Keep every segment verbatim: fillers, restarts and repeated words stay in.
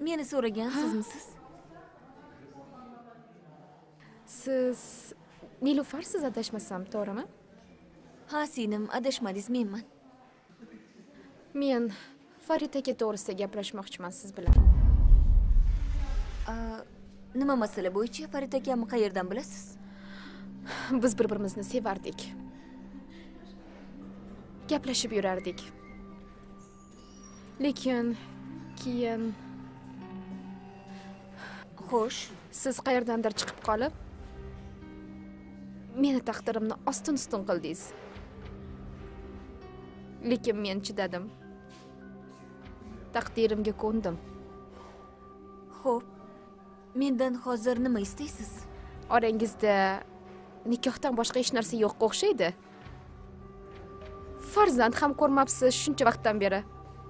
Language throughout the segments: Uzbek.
Meni so'ragan sizmisiz? Siz Nilufarsiz adashmasam, to'g'rimi? Ha, singlim, adashmadingiz, menman. Men Farid aka to'g'risida gaplashmoqchiman siz bilan. Nima masala bo'yicha? Farid akamni qayerdan bilasiz? Biz bir-birimizni sevardik. Gaplashib yurardik. Lekin keyin Xo'sh, siz qayerdandir chiqib qolib, meni taqdirimni ostin-ustin qildingiz. Lekin men chidadim. Taqdirimga ko'ndim. Xo'p, mendan hozir nima istaysiz? Orangizda nikohdan boshqa hech narsa yo'qqa o'xshaydi. Farzand ham ko'rmabsiz shuncha vaqtdan beri.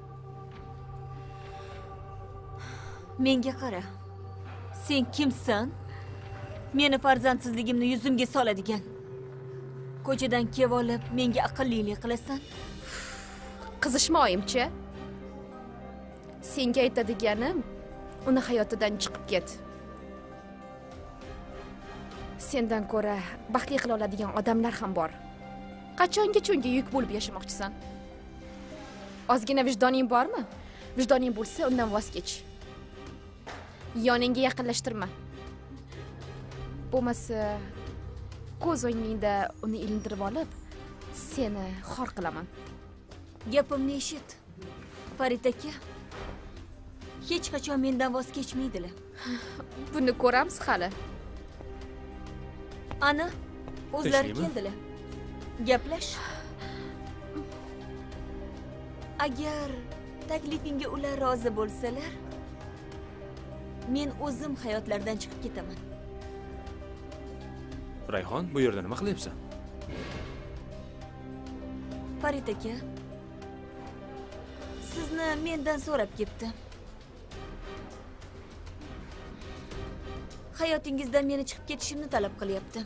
Menga qara. Sen kimsan? Meni farzandsizligimni yuzimga soladigan. Ko'chadan kelib olib, menga aqllilik qilasan? Qizishmoyimchi? Senga aytadiganim, uni hayotidan chiqib ket. Sendan ko'ra baxtli qila oladigan odamlar ham bor. Qachongacha unga yuk bo'lib yashamoqchisan? Ozgina vijdoning bormi? Vijdoning bo'lsa, undan voz kech. Yoningga yaqinlashtirma. Bo'lmasa, ko'z o'ngingda uni ilintirib olib, seni xor qilaman. Gapimni eshit. Farid aka hech qachon mendan voz kechmaydilar. Buni ko'ramiz hali. Ana, o'zlari keldilar. Gaplash. Agar taklifingga ular rozi bo'lsalar, men o'zim hayotlaridan chiqib ketaman. Rayhon, bu yerda nima qilyapsan? Farid aka, sizni mendan so'rab ketdi. Hayotingizdan meni chiqib ketishimni talab qilyapti.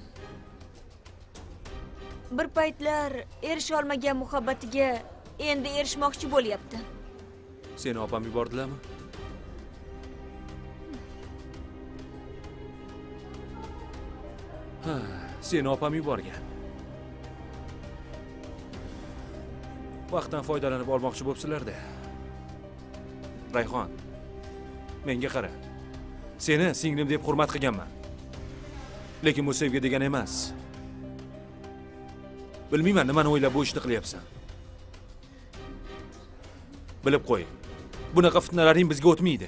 Bir paytlar erisha olmagan muhabbatiga endi erishmoqchi bo'lyapti. Seni opam yubordilarmi? Ha, seni opam yuborgan. Vaqtdan foydalanib olmoqchi bo'libsizlar-da. Rayhon, menga qara. Seni singlim deb hurmat qilganman. Lekin bu sevgi degan emas. Bilmayman nimani o'ylab bu ishni qilyapsan. Bilib qo'y. Bunaqa fitnalaring bizga o'tmaydi.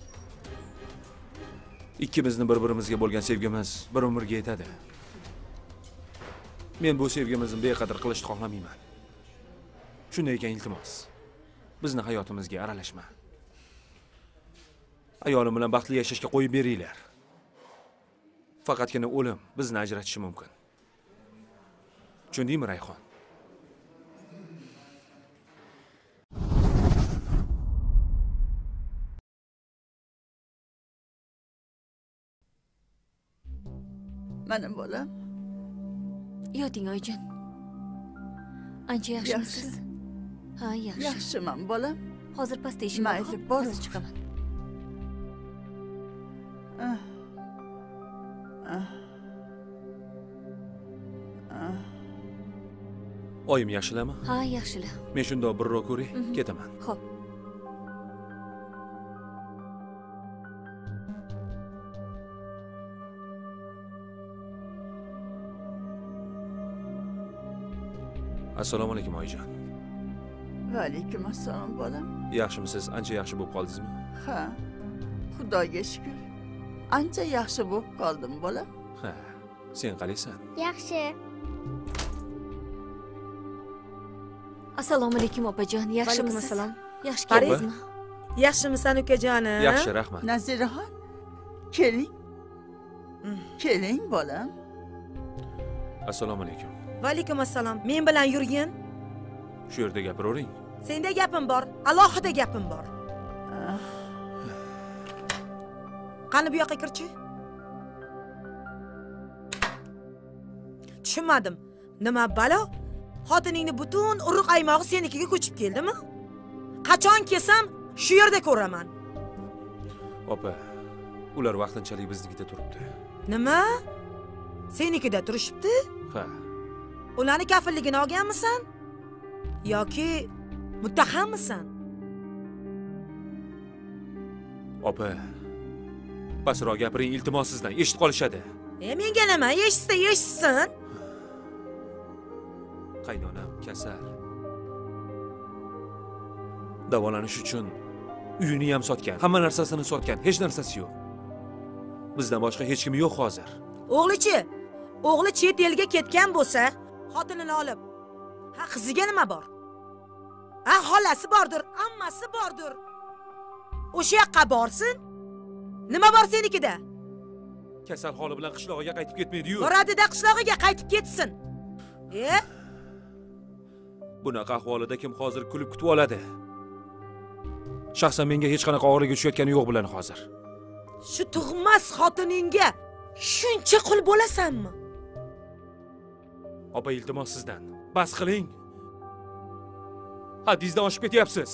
Ikkimizni bir-birimizga bo'lgan sevgimiz bir umrga yetadi. Men bu sevgimizni beqadr qilishni xohlamayman. Shunday ekan, iltimos, bizni hayotimizga aralashma. Ayolim bilan baxtli yashashga qo'yib beringlar. Faqatgina o'lim bizni ajratishi mumkin. Tushundingmi, Rayhon? Mana bolam. Yoting oyijon. Ancha yaxshimisiz? Ha, yaxshi. Yaxshiman bolam. Hozir pastda ishim bor. Mayli, bor. Hozir chiqaman. Ah. Ah. Ah. Oyim yaxshilami? Ha, yaxshilar. Men shundoq birroq ko'ray, ketaman. Xo'p. Assalomu alaykum oyijon. Va alaykum assalom bolam. Yaxshimisiz? Ancha yaxshi bo'lib qoldingizmi? Ha. Xudoga shukr. Ancha yaxshi bo'lib qoldim bolam. Ha. Sen qalaysan? Yaxshi. Assalomu alaykum opajon. Yaxshimisiz? Assalom. Yaxshi keldingizmi? Yaxshimisan ukajonim? Yaxshi, rahmat. Naziraxon, keling. Keling bolam. Assalomu alaykum. Va alaykum assalom. Men bilan yurgin. Shu yerda gapiravering. Senda gapim bor, alohida gapim bor. Qani bu yoqqa kirchi? Tushunmadim. Nima balo? Xotiningni butun urug' aymog'i senikiga ko'chib keldimi? Qachon kelsam, shu yerda ko'raman. Opa, ular vaqtinchalik biznikida turibdi. Nima? Senikida turishibdi? Ha. Ularni kafilligini olganmisan? Yoki muttahammisan? Opa, pastroq gapiring, iltimos sizdan, eshitib qolishadi. E menga nima? Eshitsa eshitsin. Qaynonam kasal. Davolanish uchun uyini ham sotgan, hamma narsasini sotgan, hech narsasi yo'q. Bizdan boshqa hech kim yo'q hozir. O'g'lichi? O'g'li chet elga ketgan bo'lsa, xotinini olib, ha qiziga nima bor? Ha xolasi bordir, ammasi bordir. O'sha yoqqa borsin. Nima bor senikida? Kasal holi bilan qishlog'iga qaytib ketmaydi-yu. Boradida qishlog'iga qaytib ketsin. E? Bunaqa ahvolida kim hozir kulib kutib oladi? Shaxsan menga hech qanaqa og'irlik tushayotgani yo'q bilan hozir. Shu tug'mas xotiningga shuncha qul bo'lasanmi? Opa, iltimos sizdan. Bas qiling. Haddingizdan oshib ketyapsiz.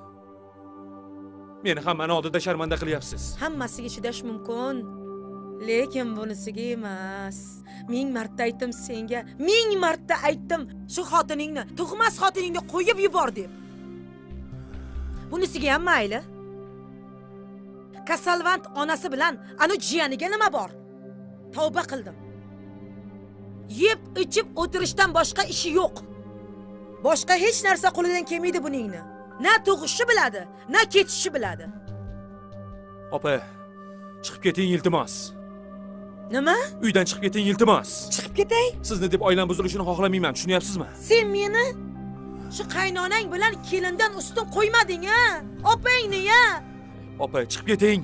Meni hammani oldida sharmanda qilyapsiz. Hammasiga chidash mumkin, lekin bunisiga emas. Ming marta aytdim senga, ming marta aytdim, shu xotiningni, tug'mas xotiningni qo'yib yubor deb. Bunisiga ham mayli. Kasalvand onasi bilan ana jiyaniga nima bor? Tavba qildim. Yeb, ichib o'tirishdan boshqa ishi yo'q. Boshqa hech narsa qo'lidan kelmaydi buningni. Na tug'ishi biladi, na ketishi biladi. Opa, chiqib keting iltimos. Nima? Uydan chiqib keting iltimos. Chiqib ketay? Sizni deb oilam buzilishini xohlamayman, tushunyapsizmi? Sen meni shu qaynonang bilan kelindan ustun qo'ymading-a? Opangni-ya. Opa, chiqib keting.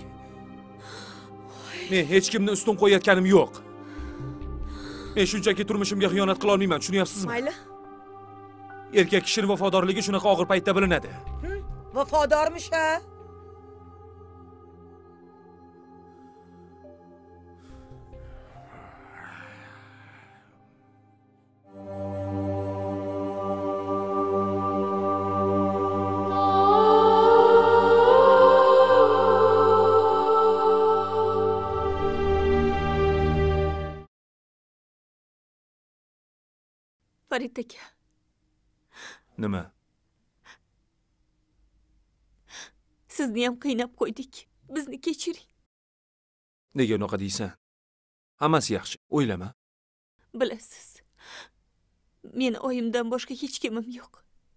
Men hech kimni ustun qo'yayotganim yo'q. Men shunchaki turmushimga xiyonat qila olmayman, tushunyapsizmi? Mayli. Erkak kishining vafodorligi shunaqa og'ir paytda bilinadi. Vafodormish-a? Farid aka. Nima? Sizni ham qiynab qo'ydik. Bizni kechiring. Nega unaqa deysan? Hammasi yaxshi, o'ylama. Bilasiz. Men oyimdan boshqa hech kimim yo'q.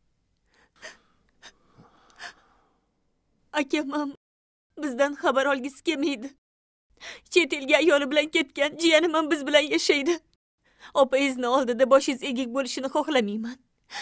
Akam ham bizdan xabar olgisi kelmaydi. Chet elga ayoli bilan ketgan, jiyanim ham biz bilan yashaydi. Opangizning oldida boshingiz egik bo'lishini xohlamayman.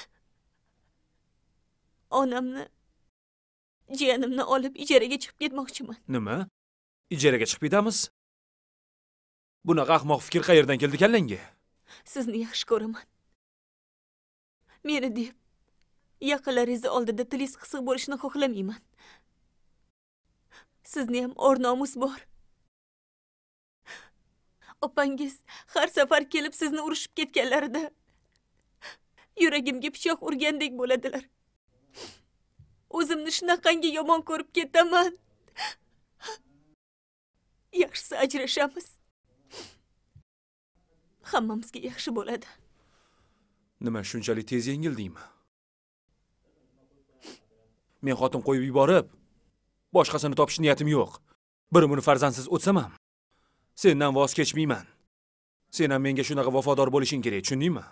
Onamni, jiyanimni olib ijaraga chiqib ketmoqchiman. Nima? Ijaraga chiqib ketamiz? Bunaqa ahmoq fikr qayerdan keldi kallangga? Sizni yaxshi ko'raman. Meni deb yaqinlaringiz oldida tilingiz qisiq bo'lishini xohlamayman. Sizni ham or-nomus bor. Opangiz har safar kelib sizni urishib ketganlarida yuragimga pichoq urgandek bo'ladilar. O'zimni shunaqangi yomon ko'rib ketaman. Yaxshisi ajrashamiz. Hammamizga yaxshi bo'ladi. Nima shunchalik tez yengildingmi? Men xotin qo'yib yuborib, boshqasini topish niyatim yo'q. Bir umr farzandsiz o'tsam ham sendan voz kechmayman. Sen ham menga shunaqa vafodor bo'lishing kerak, tushundingmi?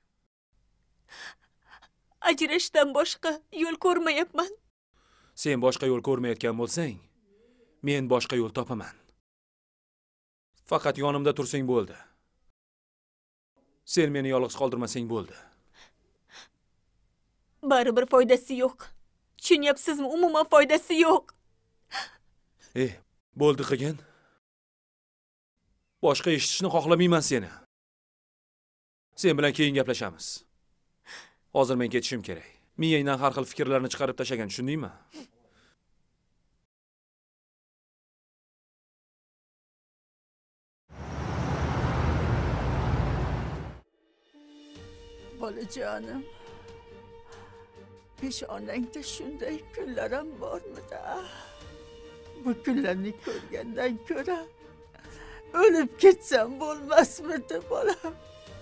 Ajrashdan boshqa yo'l ko'rmayapman. Sen boshqa yo'l ko'rmayotgan bo'lsang, men boshqa yo'l topaman. Faqat yonimda tursang bo'ldi. Sen meni yolg'iz qoldirmasang bo'ldi. Baribir foydasi yo'q. Tushunyapsizmi? Umuman foydasi yo'q. Eh, bo'ldi qilgin. Boshqa eshitishni xohlamayman seni. Sen bilan keyin gaplashamiz. Hozir men ketishim kerak. Miyangdan har xil fikrlarni chiqarib tashagan, tushundingmi? Bolajonim, peshonangda shunday kunlar ham bormidi? bu kunlarni ko'rgandan ko'ra o'lib ketsam bo'lmasmidi bolam?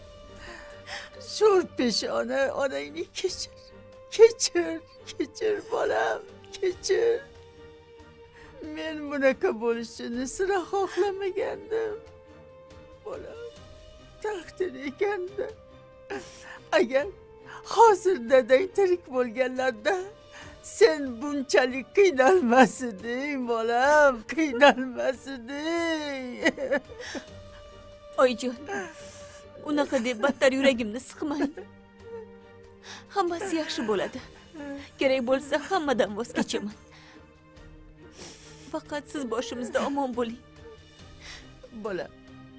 Sho'r peshona onangni kechir. Kechir, kechir bolam, kechir. Men bunaqa bo'lishini sira xohlamagandim. Bolam, taqdir ekanda. Agar hozir dadang tirik bo'lganlarda sen bunchalik qiynalmasiding bolam, qiynalmasiding. Oyijon, unaqa deb battar yuragimni siqmang. Hammasi yaxshi bo'ladi. Kerak bo'lsa hammadan voz kechaman. Faqat siz boshimizda omon bo'ling. Bolam.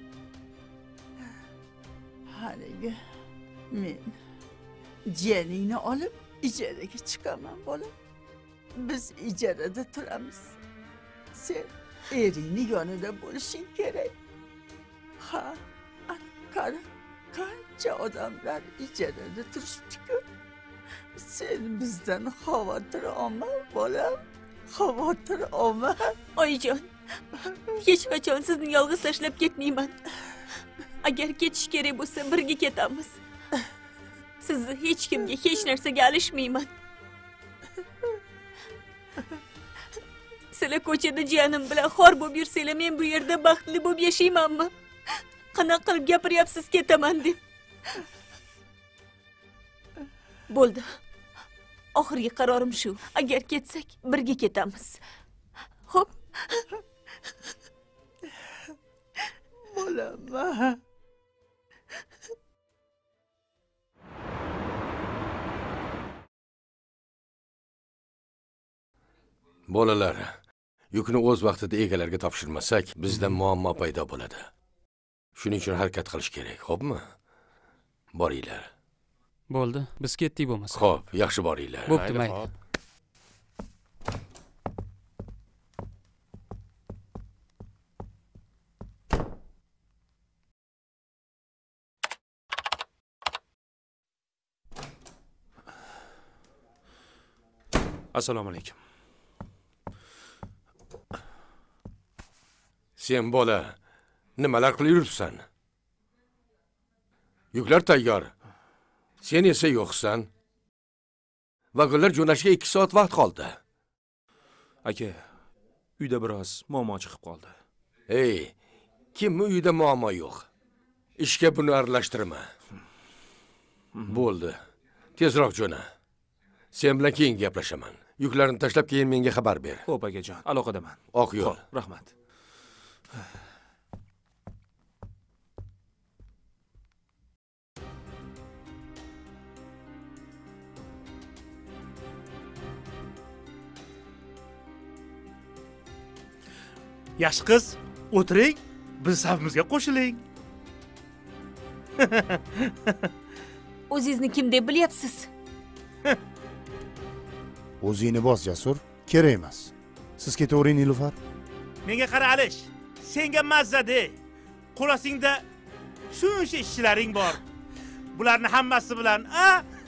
Haligi men jiyaningni olib ijaraga chiqaman bolam. Biz ijarada turamiz. Sen eringni yonida bo'lishing kerak. Ha, qara, qancha odamlar ijarada turishdi-ku. Sen bizdan xavotir olma bolam. Xavotir olma. Oyijon, hech qachon sizni yolg'iz tashlab ketmayman. Agar ketish kerak bo'lsa birga ketamiz. Sizni hech kimga hech narsaga alishmayman. Sizlar ko'chada jiyanim bilan xor bo'lib yursanglar, men bu yerda baxtli bo'lib yashaymanmi? Qanaqa qilib gapiryapsiz ketaman deb? Bo'ldi. Oxirgi qarorim shu. Agar ketsak, birga ketamiz. Xo'p. Bolam. Bolalar, yukni o'z vaqtida egalariga topshirmasak, bizda muammo paydo bo'ladi. Shuning uchun harakat qilish kerak, xo'pmi? Boringlar. Bo'ldi, biz ketdik bo'lmasa. Xo'p, yaxshi boringlar. Bo'pti, mayli. Assalomu alaykum. Sen bola, nimalar qilib yuribsan? Yuklar tayyor. Sen esa yo'qsan. Vagonlar jo'nashga ikki soat vaqt qoldi. Aka, uyda biroz muammo chiqib qoldi. Ey, kimmi uyda muammo yo'q? Ishga buni aralashtirma. Bo'ldi. Tezroq jo'na. Sen bilan keyin gaplashaman. Yuklarni tashlab keyin menga xabar ber. Xo'p, akajon, aloqadaman. Oq yo'l. Xo'p, rahmat. Yaxshi qiz, o'tiring, biz safimizga qo'shiling. O'zingizni kim deb bilyapsiz? O'zingni bos, Jasur. Kerak emas. Siz ketavering, Nilufar. Menga qara Alish, senga mazza-de. Qo'lasingda shuncha ishlaring bor. Bularni hammasi bilan, a?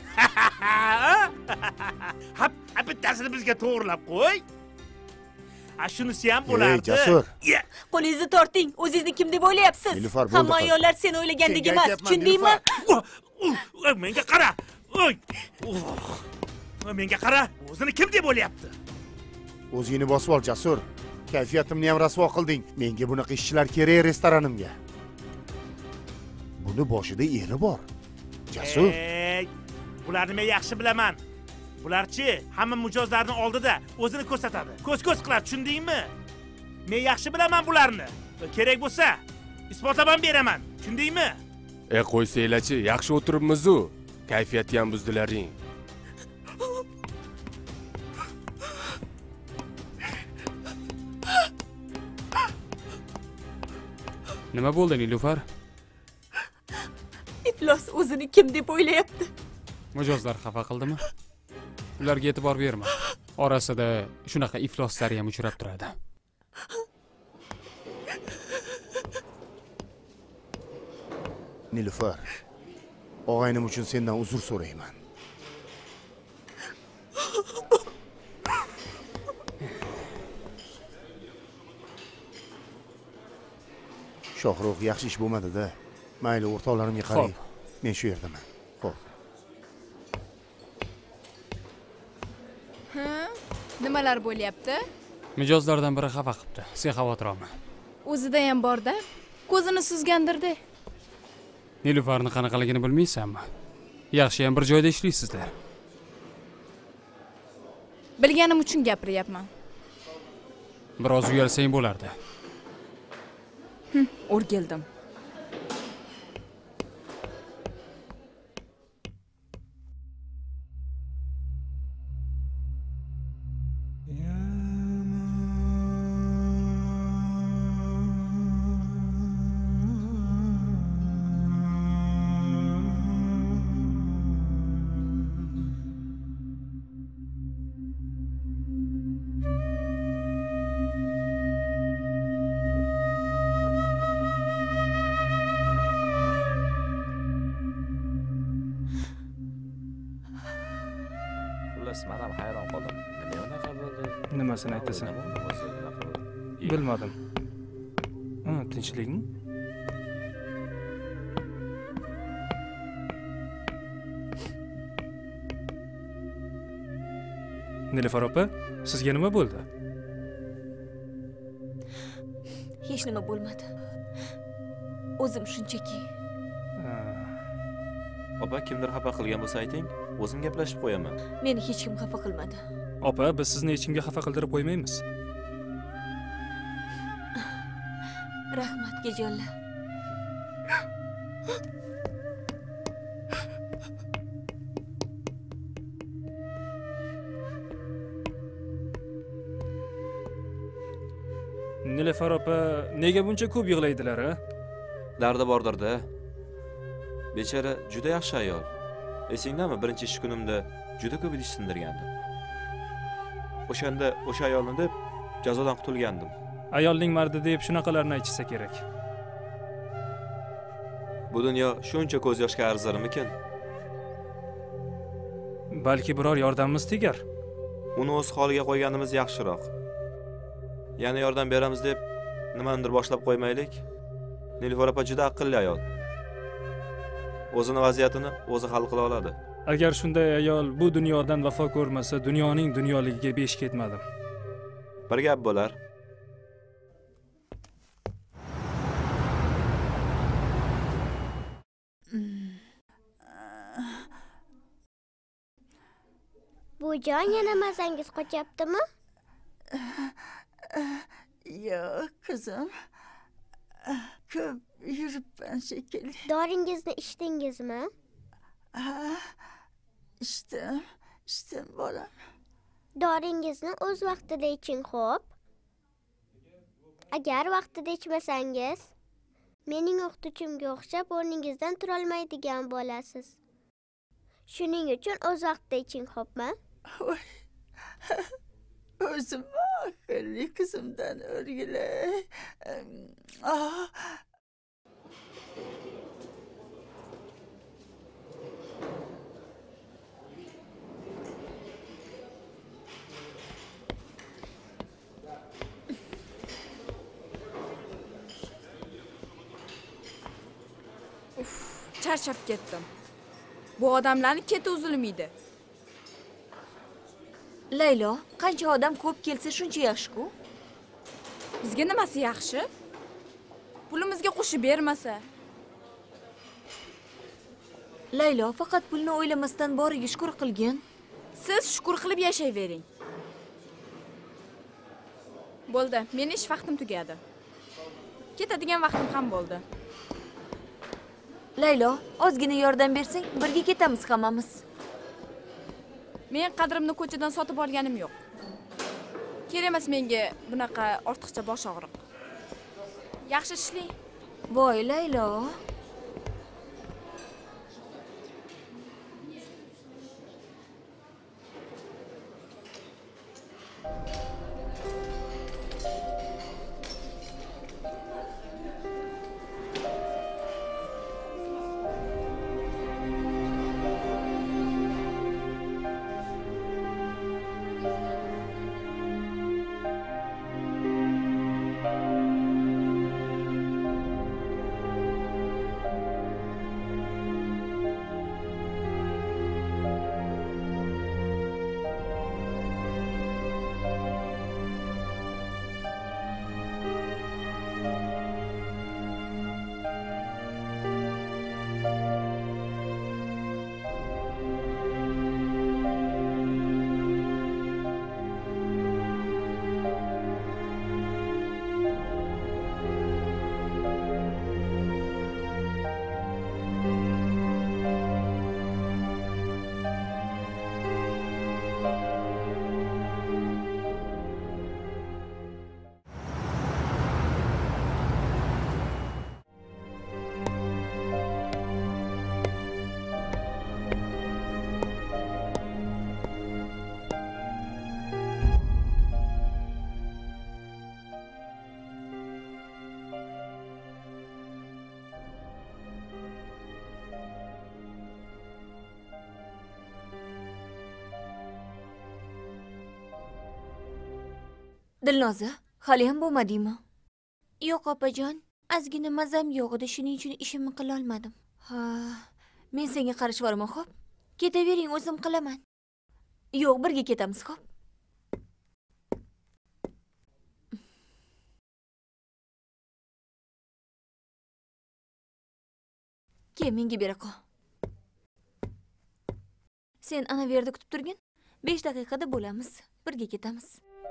Hap, bittasini bizga to'g'rilab qo'y. A shunisi ham bo'lardi. Ey, Jasur. Qo'lingizni torting. O'zingizni kim deb o'ylayapsiz? Nilufar, bo'ldi. Hamma ayollar sen o'ylagandek emas, tushundingmi? Menga qara. Oy. Menga qara. O'zini kim deb o'ylayapti? O'zingni bosib ol, Jasur. Kayfiyatimni ham rasvo qilding. Menga bunaqa ishchilar kerak restoranimga. Buni boshida eri bor. Jasur. Ey, bularni men yaxshi bilaman. Bularchi hamma mijozlarning oldida o'zini ko'rsatadi. Ko'z-ko'z qiladi, tushundingmi? Men yaxshi bilaman bularni. Kerak bo'lsa, isbotlaban beraman. Tushundingmi? E qo'ysanglarchi, yaxshi o'tiribmiz-ku. Kayfiyatni ham buzdilaring. Nima bo'ldi, Nilufar? Iflos o'zini kim deb o'ylayapti? Mijozlar xafa qildimi? Ularga e'tibor berma. Orasida shunaqa ifloslar ham uchrab turadi. Nilufar, og'aynim uchun sendan uzr so'rayman. Shohruh yaxshi ish bo'lmadi-da. Mayli, o'rtoqlarimga qarang. Men shu yerdaman. Xo'p. Ha? Nimalar bo'lyapti? Mijozlardan biri xafa qilibdi. Sen xavotir olma. O'zida ham bor-da. Ko'zini suzgandirdi. Nilufarni qanaqaligini bilmaysanmi? Yaxshi ham bir joyda ishlaysizlar. Bilganim uchun gapiryapman. Biroz uyalsang bo'lardi. Hm, o'rgildim. Men ham hayron qoldim. Nima unaqa bo'ldi? Nimasini aytasan? Bilmadim. Ha, tinchlikmi? Nilufar opa, sizga nima bo'ldi? Hech nima bo'lmadi. O'zim shunchaki. Opa, kimdir xafa qilgan bo'lsa ayting, o'zim gaplashib qo'yaman. Meni hech kim xafa qilmadi. Opa, biz sizni hech kimga xafa qildirib qo'ymaymiz. Rahmat, Gejonlar. Nilufar opa, nega buncha ko'p yig'laydilar, a? Dardi bordir-da. Bechora juda yaxshi ayol. Esingdami, birinchi ish kunimda juda ko'p idish sindirgandim. O'shanda o'sha ayolni deb jazodan qutulgandim. Ayolning mardi deb shunaqalarni aytsa kerak. Bu dunyo shuncha ko'z yoshga arzirmikin? Balki biror yordamimiz tegar. Uni o'z holiga qo'yganimiz yaxshiroq. Yana yordam beramiz deb nimanidir boshlab qo'ymaylik. Nilufar opa juda aqlli ayol. O'zini vaziyatini o'zi hal qila oladi. Agar shunday ayol bu dunyodan vafo ko'rmasa, dunyoning dunyoligiga besh ketmadim. Bir gap bo'lar. Bu jon yana mazangiz qochyaptimi? Yo'q, qizim. Ko'p yuribman shekilli. Doringizni ichdingizmi? Ha, ichdim, ichdim bolam. Doringizni o'z vaqtida iching, xo'p? Agar vaqtida ichmasangiz, mening o'qituvchimga o'xshab o'rningizdan tura olmaydigan bo'lasiz. Shuning uchun o'z vaqtida iching, xo'pmi? Voy. O'zim aqlli qizimdan o'rgilay. Ah. Uf, charchab ketdim. Bu odamlarning keti uzilmaydi. Laylo, qancha odam ko'p kelsa shuncha yaxshi-ku. Bizga nimasi yaxshi? Pulimizga qo'shib bermasa. Laylo, faqat pulni o'ylamasdan boriga shukr qilgin. Siz shukr qilib yashayvering. Bo'ldi, meni ish vaqtim tugadi. Ketadigan vaqtim ham bo'ldi. Laylo, ozgina yordam bersang, birga ketamiz hammamiz. Men qadrimni ko'chadan sotib olganim yo'q. Kerak emas menga bunaqa ortiqcha bosh og'riq. Yaxshi ishlang. Voy Laylo. Dilnoza, hali ham bo'lmadingmi? Yo'q opajon, ozgina mazam yo'q edi, shuning uchun ishimni qila olmadim. Ha, men senga qarashib boraman, xo'p? Ketavering, o'zim qilaman. Yo'q, birga ketamiz, xo'p? Kel, menga bera qol. Sen ana bu yerda kutib turgin. besh daqiqada bo'lamiz. Birga ketamiz.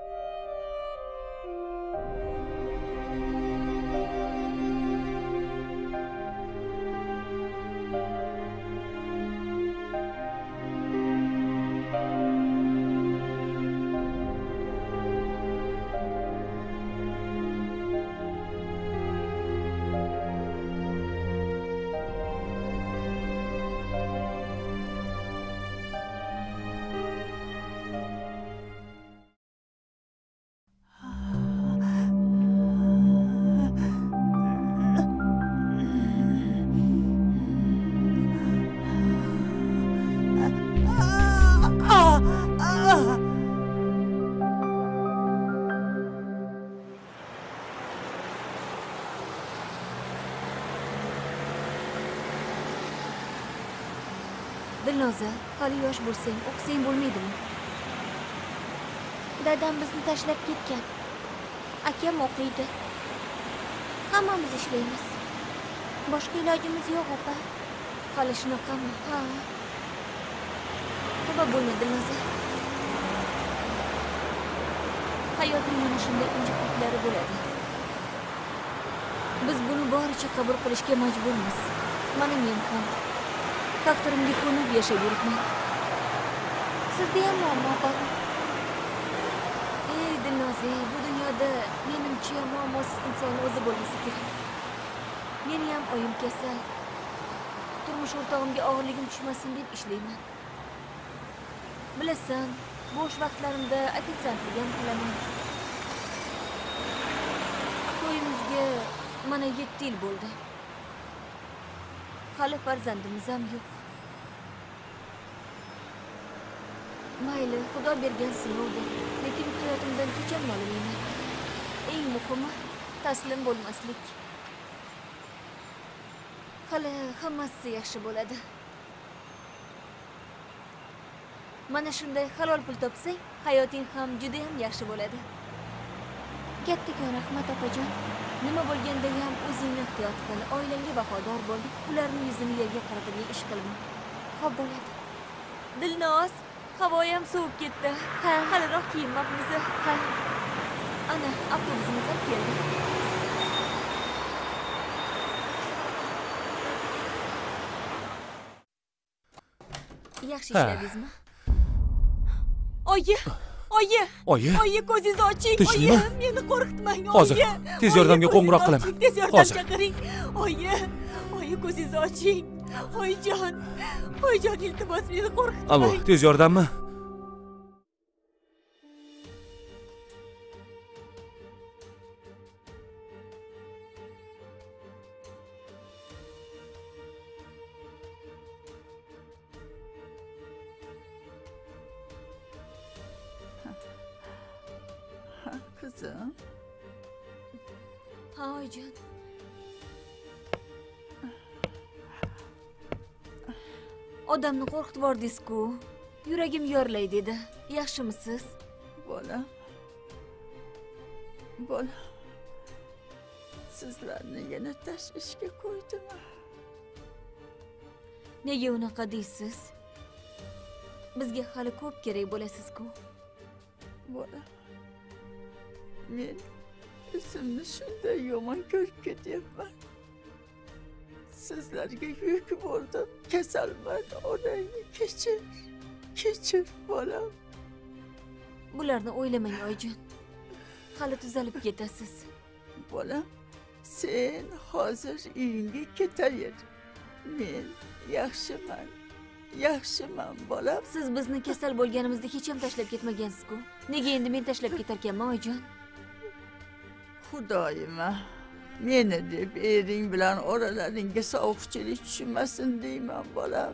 Dilnoza, hali yosh bo'lsang, o'qisang bo'lmaydimi? Dadam bizni tashlab ketgan. Akam o'qiydi. Hammamiz ishlaymiz. Boshqa ilojimiz yo'q, opa. Hali shunaqami? Ha. Xafa bo'lma, Dilnoza. Hayotning mana shunday injiqliklari bo'ladi. Biz buni boricha qabul qilishga majburmiz. Mana men ham taqdirimga ko'nib yashab yuribman. Sizda ham muammo bormi? Ey Dilnoza, bu dunyoda menimcha muammosiz inson o'zi bo'lmasa kerak. Meni ham oyim kasal. Turmush o'rtog'imga og'irligim tushmasin deb ishlayman. Bilasan, bo'sh vaqtlarimda ofitsiantlik ham qilaman. To'yimizga mana yetti yil bo'ldi. Hali farzandimiz ham yo'q. Mayli, Xudo bergan sinovdir, lekin hayotimdan hech ham nolimayman. Eng muhimi taslim bo'lmaslik. Hali hammasi yaxshi bo'ladi. Mana shunday halol pul topsang, hayoting ham juda ham yaxshi bo'ladi. Kattakon rahmat opajon. Nima bo'lganda ham o'zingni ehtiyot qil, oilangga vafodor bo'l, ularning yuzini yerga qaratadigan ish qilma. Xo'p bo'ladi. Dilnoz, havo ham sovib ketdi. Ha, haliroq kiyinmabmiz. Ha. Ana, avtobusimiz ham keldi. Yaxshi ishladingizmi? Oyi! Oyi! Oyi! Oyi, ko'zingizni oching. Oyi, meni qo'rqitmang. Hozir tez yordamga qo'ng'iroq qilaman. Tez yordam chaqiring. Oyi! Oyi, ko'zingizni oching. Oyijon! Oyijon, iltimos meni qo'rqitmang. Alo, tez yordammi? Kızım. Ha, oyijon. Odamni qo'rqitib yubordingiz-ku. Yuragim yorlay dedi. Yaxshimisiz? Bolam. Bolam. Sizlarni yana tashvishga qo'ydim. Nega unaqa deysiz? Bizga hali ko'p kerak bo'lasiz-ku. Bolam. Men o'zimni shunday yomon ko'rib ketyapman. Sizlarga yuk bo'ldim. Kasalman, onangni kechir. Kechir bolam. Bularni o'ylamang, oyijon. Hali tuzalib ketasiz. Bolam, sen hozir uyingga ketaver. Men yaxshiman. Yaxshiman bolam. Siz bizni kasal bo'lganimizda hech ham tashlab ketmagansiz-ku. Nega endi men tashlab ketarkanman, oyijon? Xudoyima, meni deb ering bilan oralaringga sovuqchilik tushmasin deyman bolam.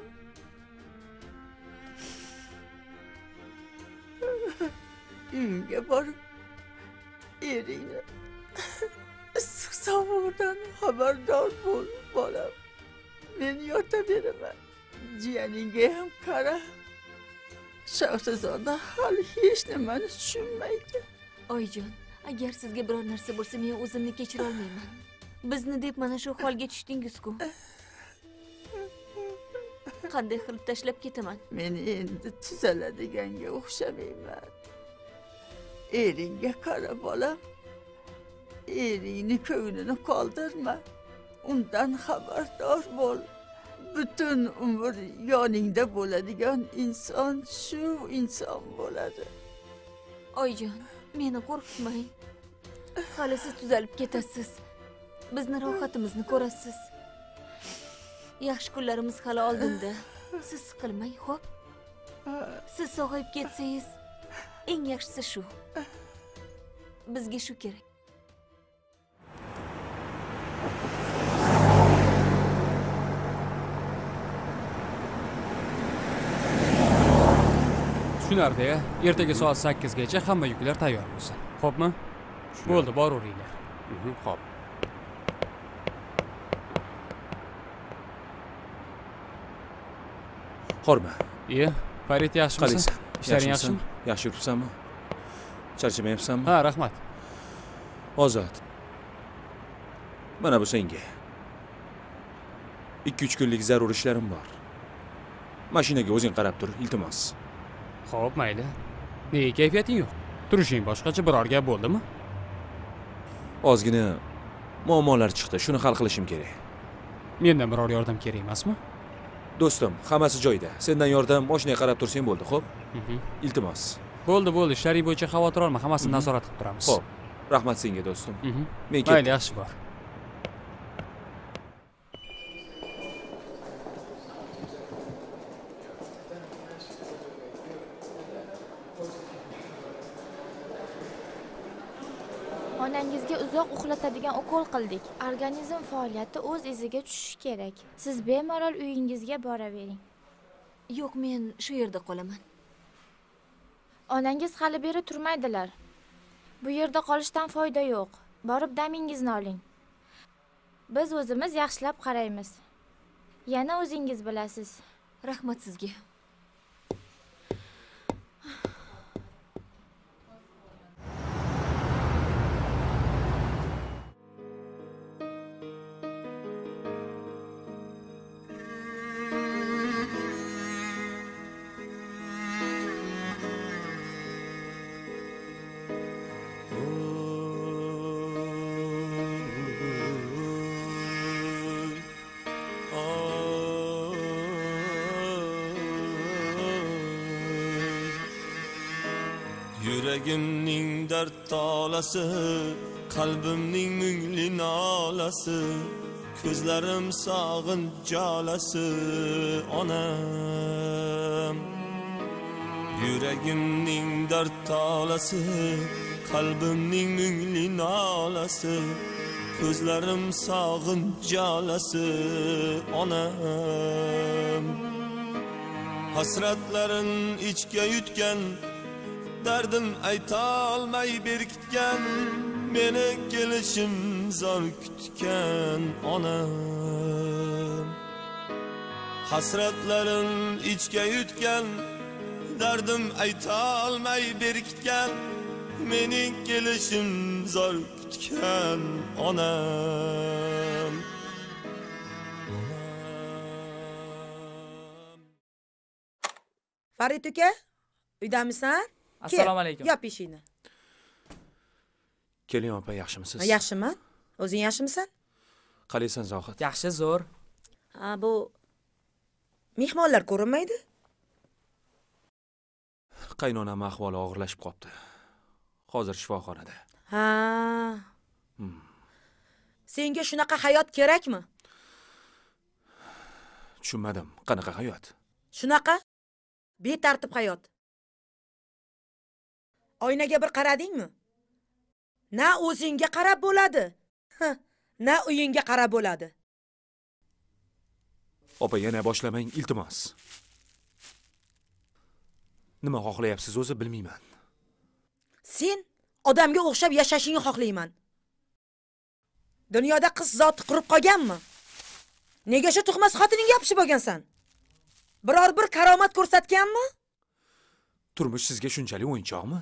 Uyingga borib eringni issiq sovuqdan xabardor bo'l, bolam. Men yotaveraman. Jiyaningga ham qara. Shahzoda hali hech nimani tushunmaydi. Oyijon, agar sizga biror narsa bo'lsa, men o'zimni kechira olmayman. Bizni deb mana shu holga tushdingiz-ku. Qanday qilib tashlab ketaman? Men endi tuzadiganga o'xshamayman. Eringga qara, bolam. Eringni ko'nglini qoldirma. Undan xabardor bo'l. Butun umr yoningda bo'ladigan inson shu inson bo'ladi. Oyijon, meni qo'rqitmang. Hali siz tuzalib ketasiz. Bizni rohatimizni ko'rasiz. Yaxshi kunlarimiz hali oldinda. Siz siqilmang, xo'p? Siz sog'ayib ketsangiz, eng yaxshisi shu. Bizga shu kerak. Tushunardi-ya. Ertaga soat sakkizgacha hamma yuklar tayyor bo'lsin. Xo'pmi? Bo'ldi, boraveringlar. Xo'p. Horma. Iye, Farid yaxshimisan? Qalaysan? Ishlaring yaxshimi? Yaxshi yuribsanmi? Charchamayapsanmi? Ha, rahmat. Ozod. Mana bu senga. ikki uch kunlik zarur ishlarim bor. Mashinaga o'zing qarab tur, iltimos. Xo'p, mayli. Nega kayfiyating yo'q? Turishing boshqacha biror gap bo'ldimi? Ozgina muammolar chiqdi, shuni hal qilishim kerak. Mendan biror yordam kerak emasmi? Do'stim, hammasi joyida. Sendan yordam mashinaga qarab tursang bo'ldi, xo'p? Iltimos. Bo'ldi, bo'ldi. Ishlaring bo'yicha xavotir olma, hammasini nazorat qilib turamiz. Xo'p. Rahmat senga, do'stim. Men ketdim. Mayli, yaxshi bor. Onangizga uzoq uxlatadigan ukol qildik. Organizm faoliyati o'z iziga tushishi kerak. Siz bemalol uyingizga boravering. Yo'q, men shu yerda qolaman. Onangiz hali beri turmaydilar. Bu yerda qolishdan foyda yo'q. Borib damingizni oling. Biz o'zimiz yaxshilab qaraymiz. Yana o'zingiz bilasiz. Rahmat sizga. Yuragimning dard tolasi, qalbimning mungli nolasi, ko'zlarim sog'inch jolasi onam. Yuragimning dard tolasi, qalbimning mungli nolasi, ko'zlarim sog'inch jolasi onam. Hasratlarin ichga yutgan, dardim aytolmay berkitgan, meni kelishim zor kutgan onam. Hasratlarim ichga yutgan, dardim aytolmay berkitgan, meni kelishim zor kutgan onam. Farid uka, uydamisan? Assalomu alaykum. Yop ishingni. Keling opa, yaxshimisiz? Yaxshiman. O'zing yaxshimisan? Qalaysan Zohid? Yaxshi, zo'r. Ha, bu mehmonlar ko'rinmaydi? Qaynonam ahvoli og'irlashib qopti. Hozir shifoxonada. Ha. Hmm. Senga shunaqa hayot kerakmi? Tushunmadim. Qanaqa hayot? Shunaqa betartib hayot. Oynaga bir qaradingmi? Na o'zingga qarab bo'ladi, na uyingga qarab bo'ladi. Opa, yana boshlamang, iltimos. Nima xohlayapsiz o'zi bilmayman. Sen odamga o'xshab yashashingni xohlayman. Dunyoda qiz zoti qurib qolganmi? Nega shu tug'mas xotiningga yopishib bo'lgansan? Biror bir karomat ko'rsatganmi? Turmush sizga shunchalik o'yinchoqmi?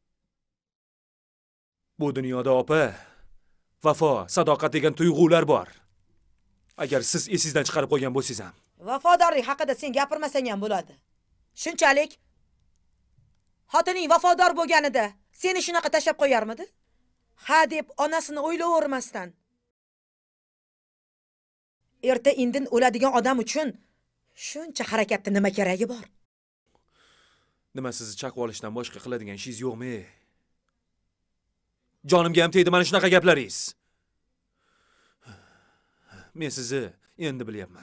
Bu dunyoda opa, vafo, sadoqat degan tuyg'ular bor. Agar siz esingizdan chiqarib qo'ygan bo'lsangiz ham. Vafodorlik haqida sen gapirmasang ham bo'ladi. Shunchalik xotining vafodor bo'lganida seni shunaqa tashab qo'yarmidi? Ha deb onasini o'ylayvermasdan. Erta indin o'ladigan odam uchun shuncha harakatda nima keragi bor? Nima sizni chaqib olishdan boshqa qiladigan ishingiz yo'qmi? Jonimga ham tegdi mana shunaqa gaplaringiz. Men sizni endi bilyapman.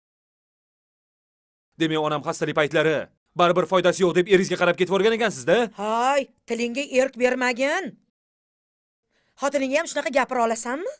Demak, onam xastalik paytlari baribir foydasi yo'q deb eringizga qarab ketib o'rgan ekansizda? Hay, tilingga erk bermagin. Xotiningga ham shunaqa gapira olasanmi?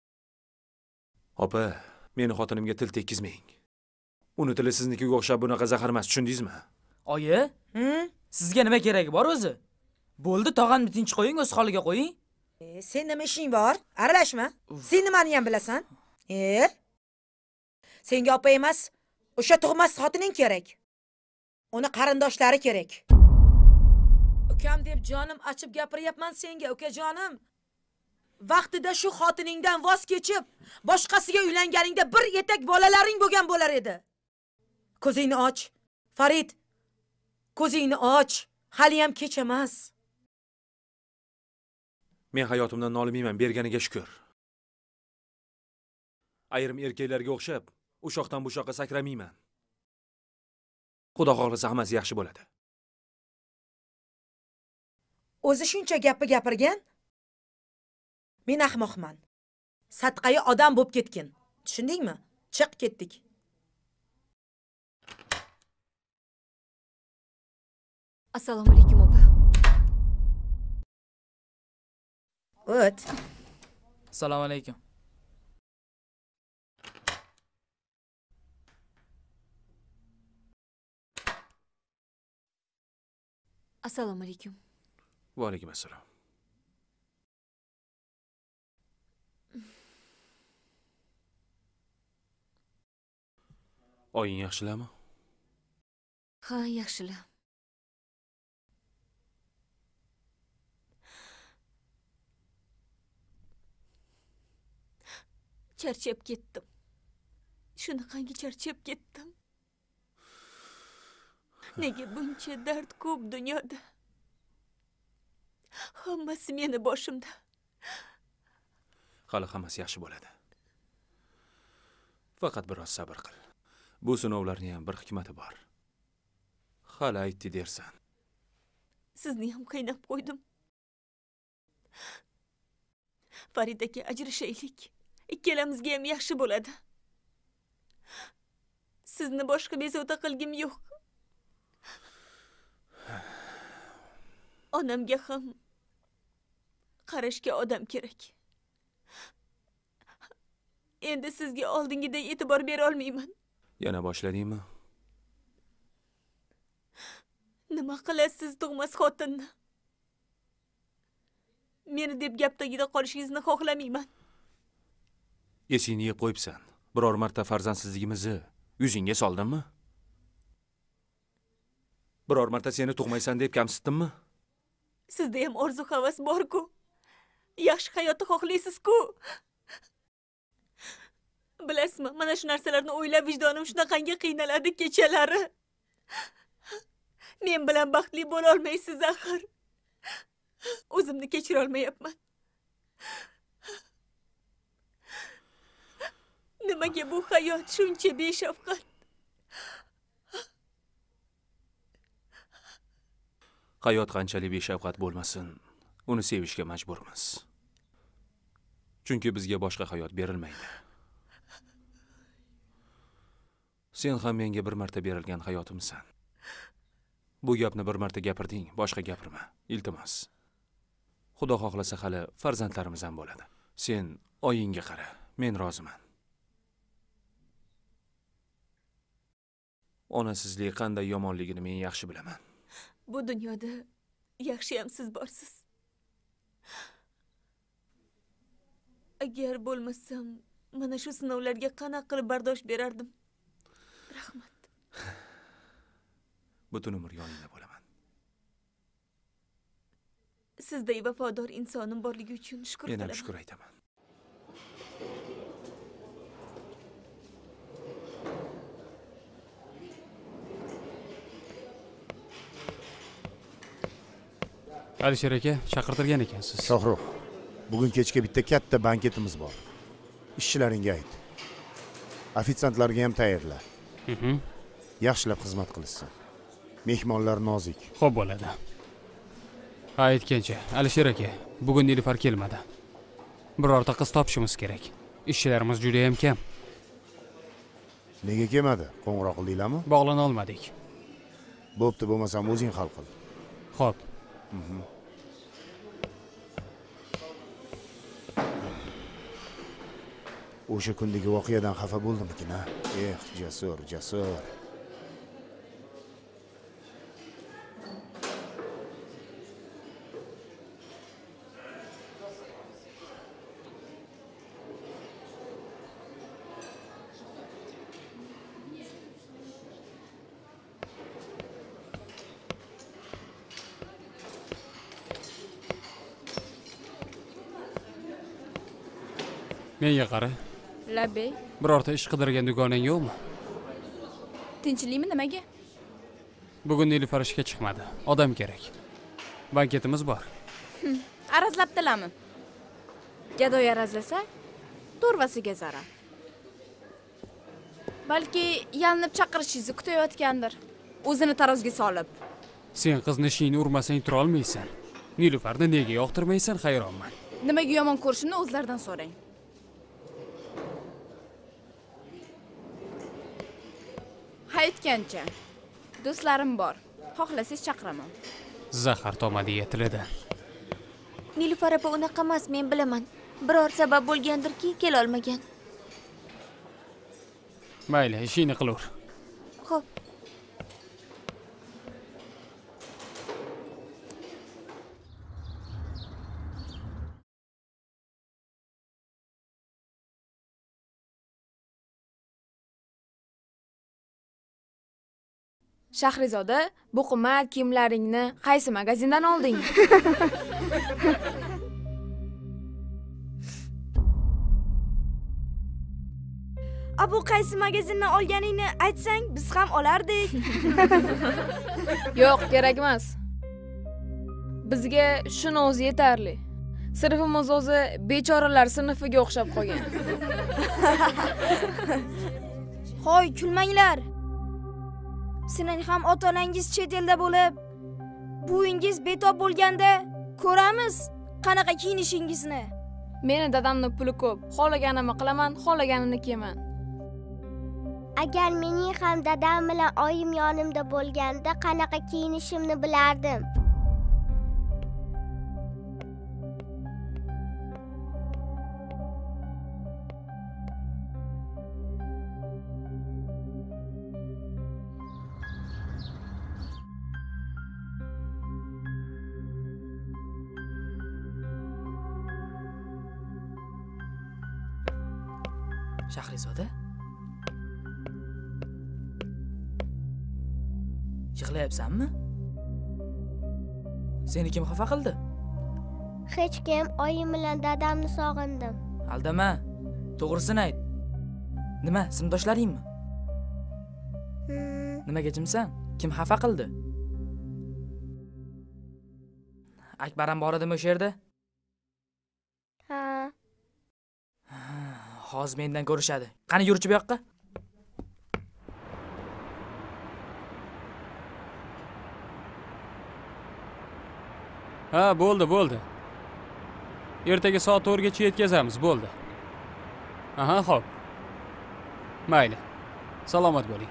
Opa, meni xotinimga til tekkizmang. Uni tili siznikiga o'xshab bunaqa zahar emas, tushundingizmi? Oyi, sizga nima keragi bor o'zi? Bo'ldi, tog'amni tinch qo'ying, o'z holiga qo'ying. E, sen nima ishing bor? Aralashma. Sen nimani ham bilasan? E? Senga opa emas, o'sha tug'mas xotining kerak. Uni qarindoshlari kerak. Ukam deb jonim achib gapiryapman senga, ukajonim. Vaqtida shu xotiningdan voz kechib, boshqasiga uylanganingda bir etak bolalaring bo'lgan bo'lar edi. Ko'zingni och, Farid. Ko'zingni och. Hali ham kech emas. Men hayotimdan nolimayman, berganiga shukr. Ayrim erkaklarga o'xshab, u shoxdan bu shoqqa sakramayman. Xudo xohlasa hammasi yaxshi bo'ladi. O'zi shuncha gapni gapirgan? Men ahmoqman. Satqayi odam bo'lib ketgin. Tushundingmi? Chiq ketdik. Assalomu alaykum opa. O't. Assalomu alaykum. Assalomu alaykum. Va alaykum assalom. Oying yaxshilami? Ha, yaxshilar. Charchab ketdim. Shunaqangi charchab ketdim. Nega buncha dard ko'p dunyoda? Hammasi meni boshimda. Hali hammasi yaxshi bo'ladi. Faqat biroz sabr qil. Bu sinovlarning ham bir hikmati bor. Hali aytdi dersan. Sizni ham qiynab qo'ydim. Farid aka, ajrashaylik. Ikkalamizga ham yaxshi bo'ladi. Sizni boshqa bezovta qilgim yo'q. Onamga ham qarashga odam kerak. Endi sizga oldingiday e'tibor bera olmayman. Yana boshladingmi? Nima qilasiz tug'mas xotinni? Meni deb gap tagida qolishingizni xohlamayman. Esingni yeb qo'yibsan. Biror marta farzandsizligimizni yuzingga soldimmi? Biror marta seni tug'maysan deb kamsitdimmi? Sizda ham orzu havas bor-ku. Yaxshi hayotni xohlaysiz-ku. Bilasizmi, mana shu narsalarni o'ylab vijdonim shunaqangi qiynaladi kechalari. Men bilan baxtli bo'la olmaysiz axir. O'zimni kechira olmayapman. Nimaga bu hayot shuncha beshafqat? Hayot qanchalik beshafqat bo'lmasin, uni sevishga majburmiz. Chunki bizga boshqa hayot berilmaydi. Sen ham menga bir marta berilgan hayotimsan. Bu gapni bir marta gapirding, boshqa gapirma, iltimos. Xudo xohlasa hali farzandlarimiz ham bo'ladi. Sen oyingga qara, men roziman. Onasizlik qanday yomonligini men yaxshi bilaman. Bu dunyoda yaxshi ham siz borsiz. Agar bo'lmasam, mana shu sinovlarga qanaqa qilib bardosh berardim. Rahmat. Butun umr yoningda bo'laman. Sizday vafodor insonim borligi uchun shukr qilaman. Men ham shukr aytaman. Alisher aka, chaqirtirgan ekansiz. Shohruh, bugun kechga bitta katta banketimiz bor. Ishchilaringga ayt. Ofitsiantlarga ham tayyorla. Mhm. Yaxshilab xizmat qilsin. Mehmonlar nozik. Xo'p bo'ladi. Ha, aytgancha, Alisher aka, bugun Nilufar kelmadi. Birorta qiz topishimiz kerak. Ishchilarimiz juda ham kam. Nega kelmadi? Qo'ng'iroq qildinglarmi? Bog'lana olmadik. Bo'pti, bo'lmasam o'zing hal qil. Xo'p. Mhm. O'sha kundagi voqeadan xafa bo'ldimikin, ha? Eh, jasur, jasur. Menga qara. Labbay. Birorta ish qidirgan dugonang yo'qmi? Tinchlikmi nimaga? Bugun Nilufar ishga chiqmadi. Odam kerak. Banketimiz bor. Arazlabdilarmi? Gadoy arazlasa, to'rvasiga zarar. Balki yalinib chaqirishingizni kutayotgandir. O'zini tarozga solib. Sen qizni ishingni urmasang tura olmaysan. Nilufarni nega yoqtirmaysan, hayronman. Nimaga yomon ko'rishimni o'zlaridan so'rang. Aytgancha, do'stlarim bor. Xohlasangiz chaqiraman. Zahar tomadiga tilida. Nilufar opa unaqa emas, men bilaman. Biror sabab bo'lgandirki, kela olmagan. Mayli, ishingni qilaver. Xo'p. Shahrizoda, bu qimmat kiyimlaringni qaysi magazindan olding? Abu qaysi magazindan olganingni aytsang, biz ham olardik. Yo'q, kerak emas. Bizga shuni o'zi yetarli. Sinfimiz o'zi bechoralar sinfiga o'xshab qolgan. Hoy, kulmanglar. Sizning ham ota-onangiz chet elda bo'lib, buyingiz betob bo'lganda ko'ramiz qanaqa kiyinishingizni. Meni dadamning puli ko'p. Xohlaganimni qilaman, xohlaganimni kiyaman. Agar mening ham dadam bilan oyim yonimda bo'lganda qanaqa kiyinishimni bilardim. Shahrizoda? Yig'layapsanmi? Seni kim xafa qildi? Hech kim, oyim bilan dadamni sog'indim. Aldama. To'g'risini ayt. Nima, sinfdoshlaringmi? Hmm. Nimaga jimsan? Kim xafa qildi? Akbaram bor edimi o'sha yerda? Ha. Hozir mendan ko'rishadi. Qani yurchi bu yoqqa? Ha, bo'ldi, bo'ldi. Ertaga soat to'rtgacha yetkazamiz, bo'ldi. Aha, xo'p. Mayli. Salomat bo'ling.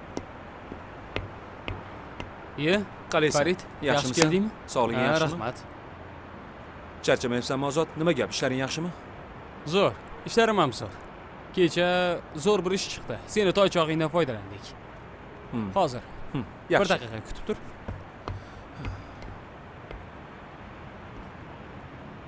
Ye, qalaysan? Farid, yaxshi keldingmi? Sog'liging yaxshimi? Rahmat. Charchamayapsanmi, Ozod? Nima gap? Ishlaring yaxshimi? Zo'r. Ishlarim ham zo'r. Kecha zo'r bir ish chiqdi. Seni toychog'ingdan foydalandik. Hozir. Bir daqiqa kutib tur.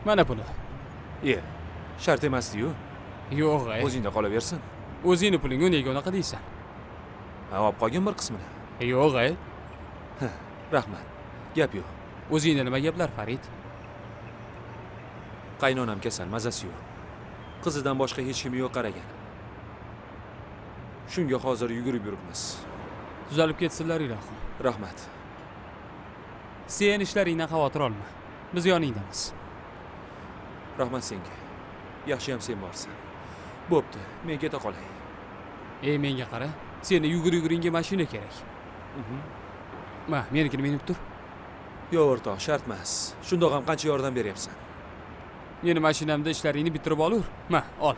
Mana puli. Ye, shart emasdi-yu. Yo'q, ay. O'zingda qolaversin. O'zingni pulingga nega unaqa deysan? Ha, olib qolgin bir qismini. Yo'q, ay. Rahmat. Gap yo'q. O'zingda nima gaplar, Farid? Qaynonam kasal, mazasi yo'q. Qizidan boshqa hech kimi yo'q qaragan. Shunga hozir yugurib yuribmiz. Tuzalib ketsinlar, ilohim. Rahmat. Sen ishlaringdan xavotir olma. Biz yoningdamiz. Rahmat senga. Yaxshiyam sen borsan. Bo'pti, men keta qolay. Ey, menga qara. Seni yugur-yuguringga mashina kerak. Mhm. Ma, menikini minib tur. Yo'q, o'rtoq, shart emas. Shundoq ham qancha yordam beryapsan? Meni mashinamda ishlaringni bitirib olur. Ma, ol.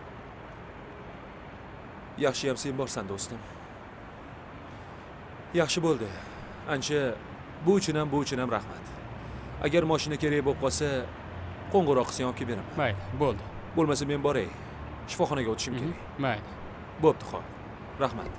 Yaxshiyam sen borsan, do'stim. Yaxshi bo'ldi. Ancha bu uchun ham, bu uchun ham rahmat. Agar mashina kerak bo'lib qolsa, qo'ng'iroq qilsang olib kelib beraman. Mayli, bo'ldi. Bo'lmasa men boray. Shifoxonaga o'tishim kerak. Mayli. Bo'pti, xo'p. Rahmat.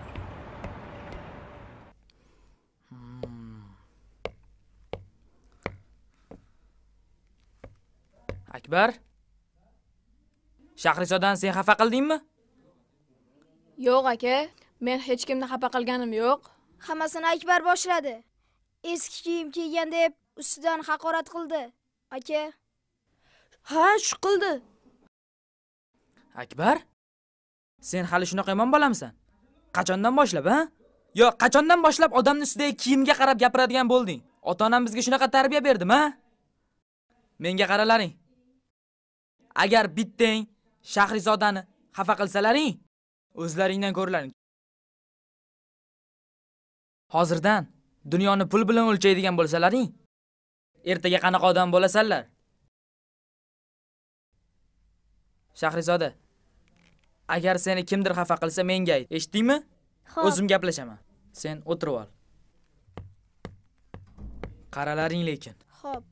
Akbar? Shahrizodan sen xafa qildingmi? Yo'q, aka. Men hech kimni xafa qilganim yo'q. Hammasini Akbar boshladi. Eski kiyim kiygan deb ustidan haqorat qildi. Aka. Ha, shu qildi. Akbar? Sen hali shunaqa yomon bolamisan? Qachondan boshlab, ha? Yo, qachondan boshlab odamning ustidagi kiyimga qarab gapiradigan bo'lding? Ota-onam bizga shunaqa tarbiya berdim, ha? Menga qaralaring. Agar bittang Shahrizodani xafa qilsalaring, o'zlaringdan ko'rlaring. Hozirdan dunyoni pul bilan o'lchaydigan bo'lsalaring, ertaga qanaqa odam bo'lasanlar? Shahrizoda, agar seni kimdir xafa qilsa menga ayt, eshitdingmi? O'zim gaplashaman. Sen o'tirib ol. Qaralaring lekin. Xo'p.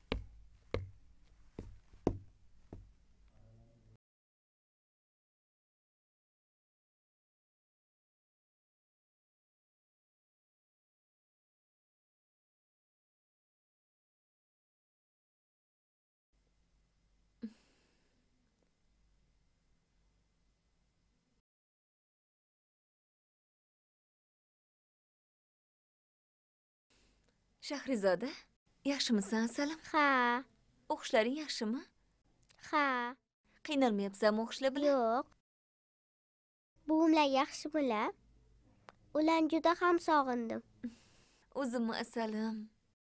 Shahrizoda, yaxshimisan, Salim? Ha. O'qishlaring yaxshimi? Ha. Qiynalmayapsanmi o'qishlar bilan? Yo'q. Buvimlar yaxshimilar? Ularni juda ham sog'indim. O'zimmi, Salim?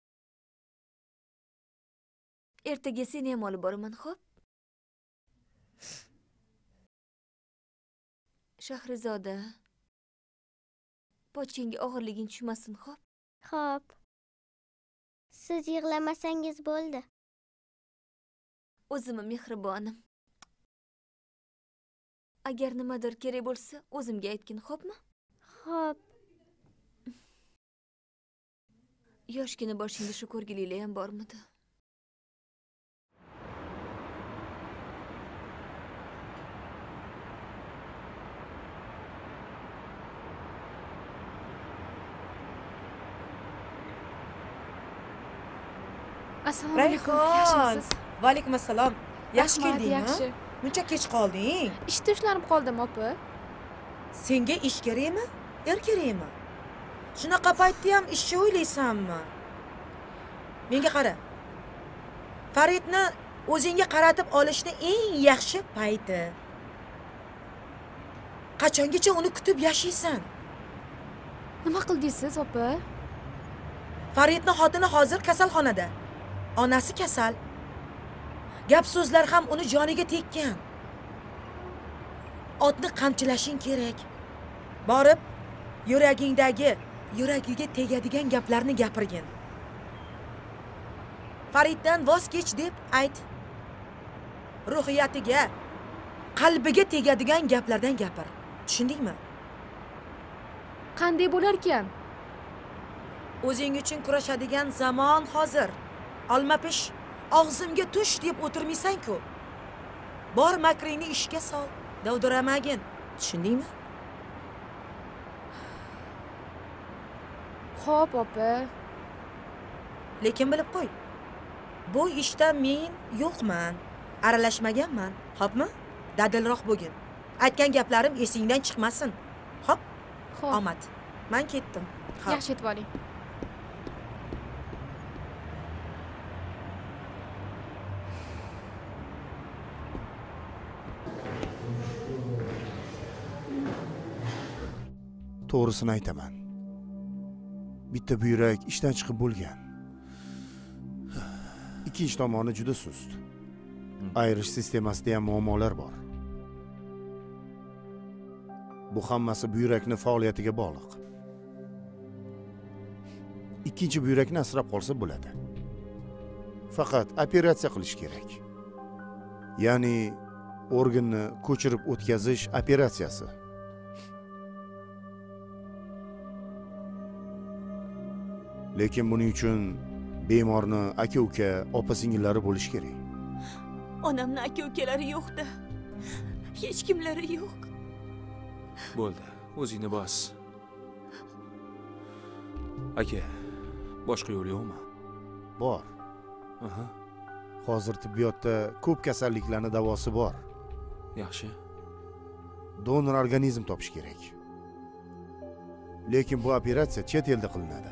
Ertaga seni ham olib boraman, xo'p? Shahrizoda, pochingga og'irliging tushmasin, xo'p? Xo'p. Siz yig'lamasangiz bo'ldi. O'zimni mehribonim. Agar nimadir kerak bo'lsa, o'zimga aytgin, xo'pmi? Xo'p. Yoshgina boshingda shu ko'rgiliklar ham bormidi? Assalomu alaykum. Rayhon. Va alaykum assalom. Yaxshi Rahmat, keldingmi? yaxshi. Muncha kech qolding? Ishda ushlanib qoldim, opa. Senga ish kerakmi? Er kerakmi? Shunaqa paytda ham ishni o'ylaysanmi? Menga qara. Faridni o'zingga qaratib olishni eng yaxshi payti. Qachongacha uni kutib yashaysan? Nima qildingiz siz, opa? Faridni xotini hozir kasalxonada. Onasi kasal. Gap so'zlar ham uni joniga tekkan. Otni qamchilashing kerak. Borib, yuragingdagi, yuragiga tegadigan gaplarni gapirgin. Fariddan voz kech deb ayt. Ruhiyatiga, qalbiga tegadigan gaplardan gapir. Tushundingmi? Qanday bo'lar ekan? O'zing uchun kurashadigan zamon hozir. Olmapish, og'zimga tush deb o'tirmaysan-ku. Bor makringni ishga sol, dovdiramagin. Tushundingmi? Xo'p, opa. Lekin bilib qo'y. Bu ishda men yo'qman. Aralashmaganman. Xo'pmi? Dadilroq bo'lgin. Aytgan gaplarim esingdan chiqmasin. Xo'p? Xo'p. Omad. Men ketdim. Xo'p. Yaxshi etib oling. To'g'risini aytaman. Bitta buyrak ishdan chiqib bo'lgan. Ikkinchi tomoni juda sust. Ayrish sistemasida ham muammolar bor. Bu hammasi buyrakni faoliyatiga bog'liq. Ikkinchi buyrakni asrab qolsa bo'ladi. Faqat operatsiya qilish kerak. Ya'ni organni ko'chirib o'tkazish operatsiyasi. Lekin buning uchun bemorni aka-uka, opa-singillari bo'lishi kerak. Onamning aka-ukalari yo'q-da. Hech kimlari yo'q. Bo'ldi, o'zingni bos. Aka, boshqa yo'l yo'qmi? Bor. Aha. Hozir tibbiyotda ko'p kasalliklarning davosi bor. Yaxshi. Donor organizm topish kerak. Lekin bu operatsiya chet elda qilinadi.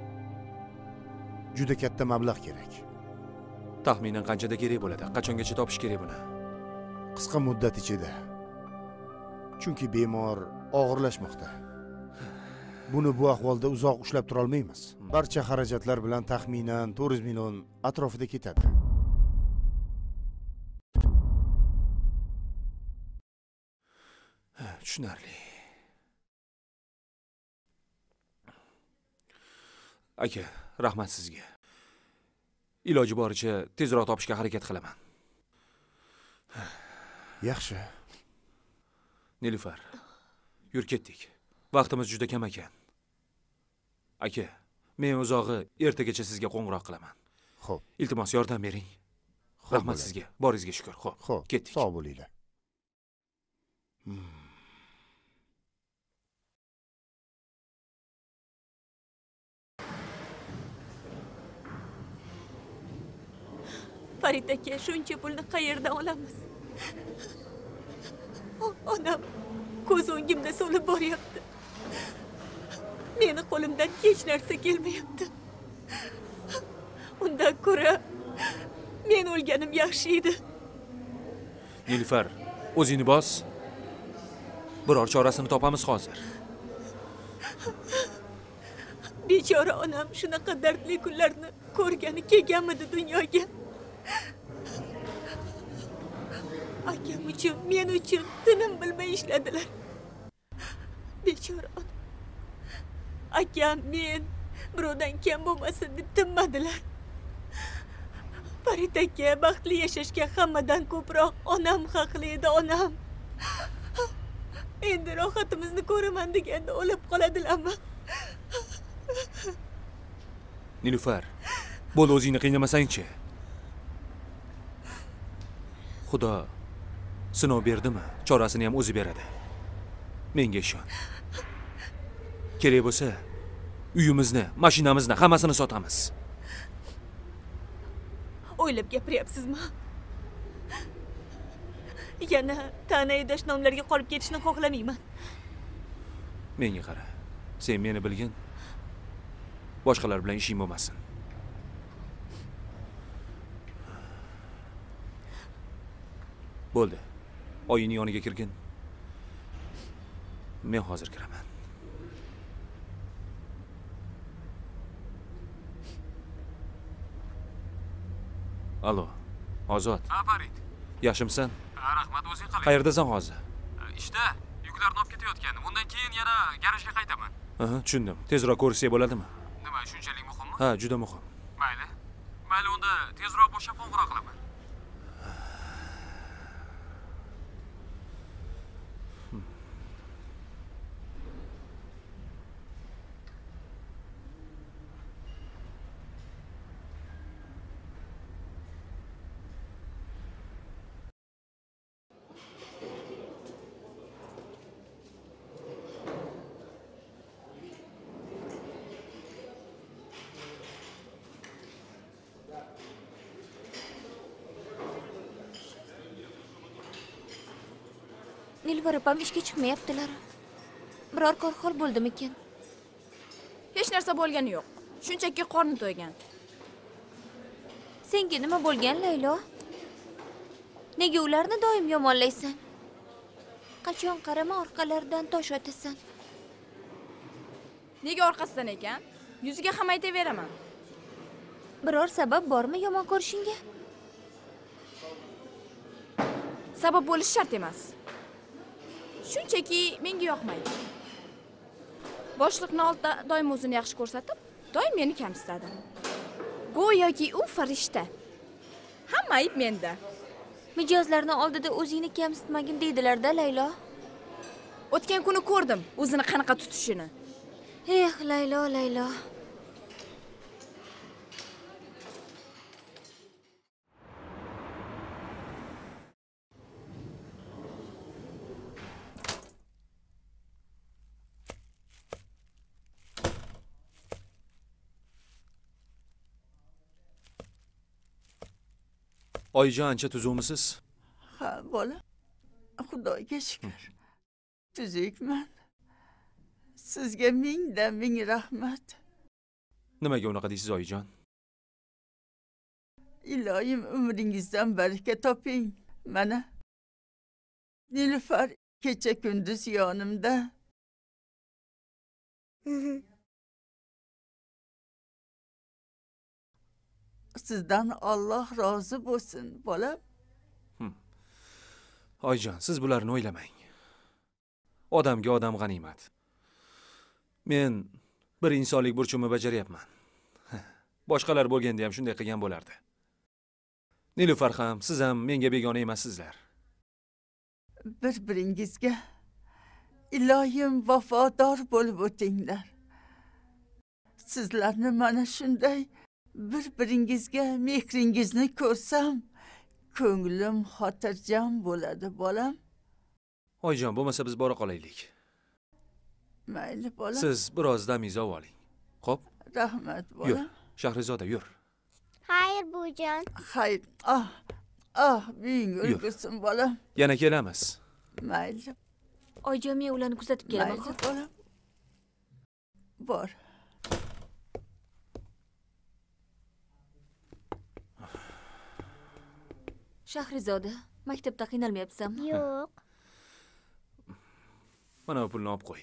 Juda katta mablag' kerak. Taxminan qanchada kerak bo'ladi? Qachongacha topish kerak buni? Qisqa muddat ichida. Chunki bemor og'irlashmoqda. Buni bu ahvolda uzoq ushlab tura olmaymiz. Barcha xarajatlar bilan taxminan to'rt yuz million atrofida ketadi. Tushunarli. Aka, rahmat sizga. Iloji boricha tezroq topishga harakat qilaman. Yaxshi. Nilufar, yur ketdik. Vaqtimiz juda kam ekan. Aka, men o'zog'i ertagacha sizga qo'ng'iroq qilaman. Xo'p. Iltimos yordam bering. Rahmat sizga. Boringizga shukr. Xo'p. Xo'p, ketdik. Sog' bo'linglar. Hmm. Farid aka, shuncha pulni qayerdan olamiz? Onam ko'z o'ngimda so'lib boryapti. Meni qo'limdan hech narsa kelmayapti. Undan ko'ra men o'lganim yaxshi edi. Nilufar, o'zingni bos. Biror chorasini topamiz hozir. Bechora onam shunaqa dardli kunlarni ko'rgani kelganmidi dunyoga? Akam uchun, men uchun tinim bilmay ishladilar. Bechora onam. Akam, men birovdan kam bo'lmasin deb tinmadilar. Farid aka, baxtli yashashga hammadan ko'proq onam haqli edi, onam. Endi rohatimizni ko'raman deganda o'lib qoladilarmi? Nilufar, bo'l o'zingni qiynamasang-chi. Xudo sinov berdimi, chorasini ham o'zi beradi. Menga ishon. Kerak bo'lsa, uyimizni, mashinamizni hammasini sotamiz. O'ylab gapiryapsizmi? Yana ta'na edash nomlarga qolib ketishni xohlamayman. Menga qara. Sen meni bilgin. Boshqalar bilan ishing bo'lmasin. Bo'ldi. Oyini yoniga kirgin. Men hozir kiraman. Alo, Ozod. Ha, Farid. Yaxshimisan? Ha, rahmat, o'zing qalay? Qayerdasan hozir? Ishda, yuklarni olib ketayotgandim. Undan keyin yana garajga qaytaman. Aha, tushundim. Tezroq ko'rishsak bo'ladimi? Nima, shunchalik muhimmi? Ha, juda muhim. Mayli. Mayli, unda tezroq bo'shab qo'ng'iroq qilaman. Nilufar opam ishga chiqmayaptilar. Biror kor hol bo'ldimikin? Hech narsa bo'lgani yo'q. Shunchaki qorni to'ygan. Senga nima bo'lgan, Laylo? Nega ularni doim yomonlaysan? Qachon qarama orqalaridan tosh otasan. Nega orqasidan ekan? Yuziga ham aytaveraman. Biror sabab bormi yomon ko'rishingga? Sabab bo'lishi shart emas. Shunchaki menga yoqmaydi. Boshliqni oldida doim o'zini yaxshi ko'rsatib, doim meni kamsitadi. Go'yoki u farishta. Hamma ayb menda. Mijozlarni oldida o'zingni kamsitmagin deydilar-da, Laylo. O'tgan kuni ko'rdim o'zini qanaqa tutishini. Eh, Laylo, Laylo. Oyijon, ancha tuzukmisiz? Ha, bola. Xudoga shukr. Tuzukman. Sizga mingdan ming rahmat. Nimaga unaqa deysiz, oyijon? Iloyim umringizdan baraka toping. Mana Nilufar kecha kunduz yonimda. Sizdan Alloh rozi bo'lsin, bolam. Oyijon, siz bularni o'ylamang. Odamga odam g'animat. Men bir insonlik burchimni bajaryapman. Boshqalar bo'lganda ham shunday qilgan bo'lardi. Nilufar ham, siz ham menga begona emassizlar. Bir-biringizga iloyim vafodor bo'lib o'tinglar. Sizlarni mana shunday bir-biringizga mehringizni ko'rsam, ko'nglim xotirjam bo'ladi, bolam. Oyijon, bo'lmasa biz bora qolaylik. Mayli, bolam. Siz biroz damingizni oling. Xo'p? Rahmat, bolam. Yur, Shahrizoda, yur. Xayr, buvijon. Xayr. Ah, ah, buying o'lgusin, bolam. Yana kelamiz. Mayli. Oyijon, men ularni kuzatib kelaman, Mayli, bolam. Bor. Shahrizoda, maktabda qiynalmayapsanmi? Yo'q. Mana bu pulni olib qo'y.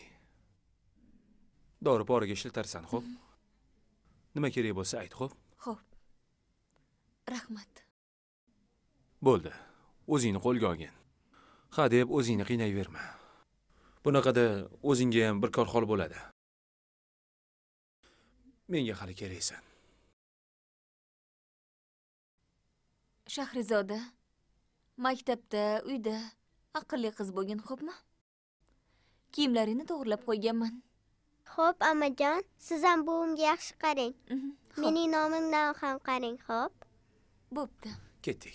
Dori poriga ishlatarsan, xo'p? Nima kerak bo'lsa ayt, xo'p? Xo'p. Rahmat. Bo'ldi. O'zingni qo'lga olgin. Ha deb o'zingni qiynayverma. Bunaqada o'zingga ham bir kor hol bo'ladi. Menga hali keraksan. Shahrizoda, maktabda, uyda aqlli qiz bo'lgin, xo'pmi? Kiyimlaringni to'g'rilab qo'yganman. Xo'p, amajon, siz ham buvimga yaxshi qarang. Mening nomimdan ham qarang, xo'p? Bo'pti. Ketdik.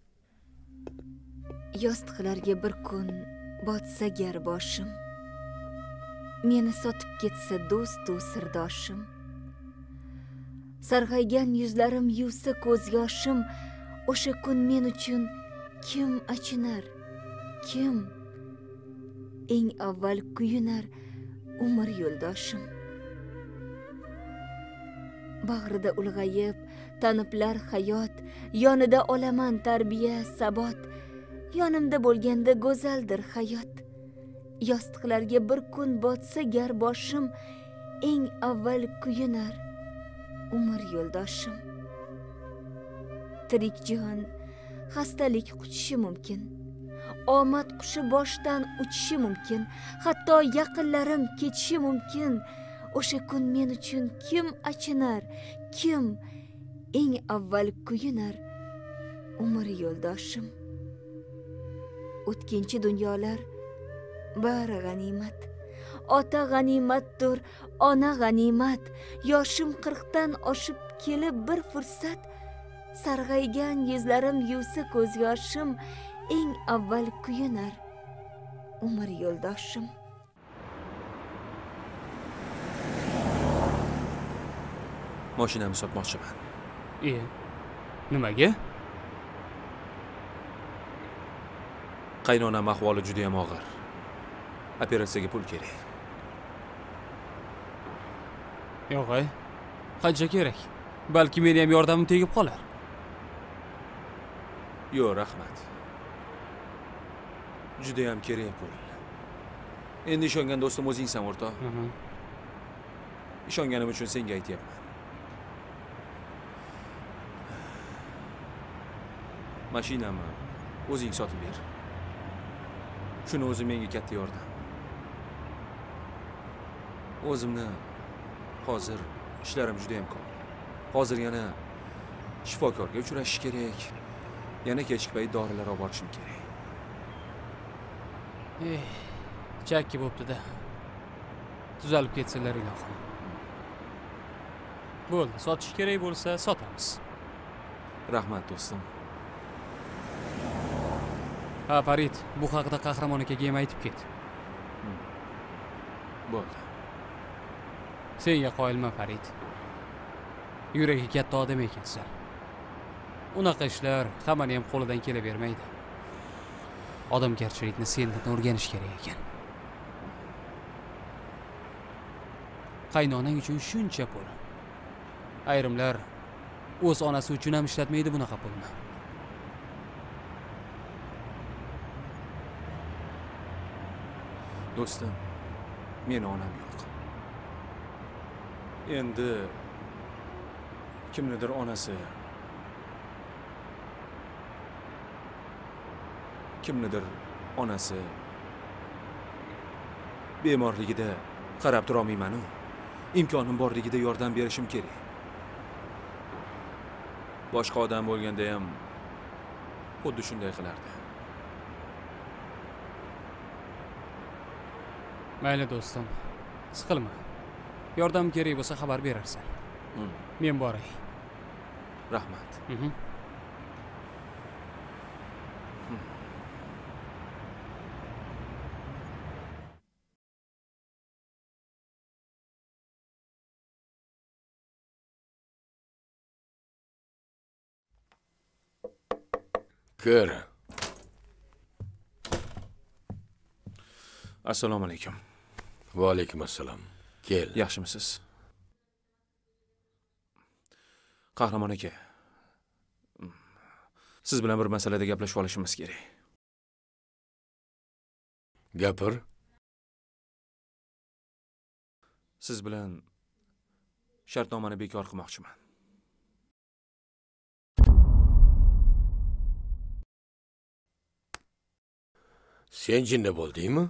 Yostiqlarga bir kun botsa gar boshim, meni sotib ketsa do'stu sirdoshim, sarg'aygan yuzlarim yuvsa ko'z yoshim, o'sha kun men uchun kim achinar, kim eng avval kuyunar umr yo'ldoshim. Bag'rida ulg'ayib taniblar hayot, yonida olaman tarbiya sabot, yonimda bo'lganda go'zaldir hayot. Yostiqlarga bir kun botsa gar boshim, eng avval kuyunar umr yo'ldoshim. Tirik jon xastalik quchishi mumkin, omad qushi boshdan uchishi mumkin, hatto yaqinlarim ketishi mumkin. O'sha kun men uchun kim achinar, kim eng avval kuyunar umr yo'ldoshim. O'tkinchi dunyolar bari g'animat, ota g'animatdir, ona g'animat. Yoshim qirqdan oshib kelib bir fursat, sarg'aygan yuzlarim yuvsa ko'z yoshim, eng avval kuyunar umr yo'ldoshim. Mashinamni sotmoqchiman. E, nimaga? Qaynonam ahvoli juda ham og'ir. Operatsiyaga pul kerak. Yo'q, ay. Qancha kerak? Balki meni ham yordamim tegib qolar. Yo'q, rahmat. Juda ham kerak pul. Endi ishongan do'stim o'zingsan, o'rtoq. Ishonganim uchun senga aytyapman. Mashinamni o'zing sotib ber. Shuni o'zi menga katta yordam. O'zimni hozir ishlarim juda ham ko'p. Hozir yana shifokorga uchrashish kerak. Yana kechki payt dorilar olib borishim kerak. Eh, chakki bo'pti-da. Tuzalib ketsalar ilohim. Bo'ldi, sotish kerak bo'lsa sotamiz. Rahmat do'stim. Ha, Farid, bu haqida qahramon akaga ham aytib ket. Bo'ldi. Senga qoyilman, Farid. Yuragi katta odam ekansan. Unaqa ishlar hammani ham qo'lidan kelavermaydi. Odamgarchilikni sendan o'rganish kerak ekan. Qaynonang uchun shuncha pul. Ayrimlar o'z onasi uchun ham ishlatmaydi bunaqa pulni. Do'stim, meni onam yo'q. Endi kimnidir onasi, kimnidir onasi bemorligida qarab tura olmayman-ku. Imkonim borligida yordam berishim kerak. Boshqa odam bo'lganda ham xuddi shunday qilardi. Mayli do'stim, siqilma. Yordam kerak bo'lsa xabar berarsan. Men boray. Rahmat. Mhm. Kir. Assalomu alaykum. Va alaykum assalom. Kel. Yaxshimisiz? Qahramon aka. Siz bilan bir masalada gaplashib olishimiz kerak. Gapir. Siz bilan shartnomani bekor qilmoqchiman. Sen jinni bo'ldingmi?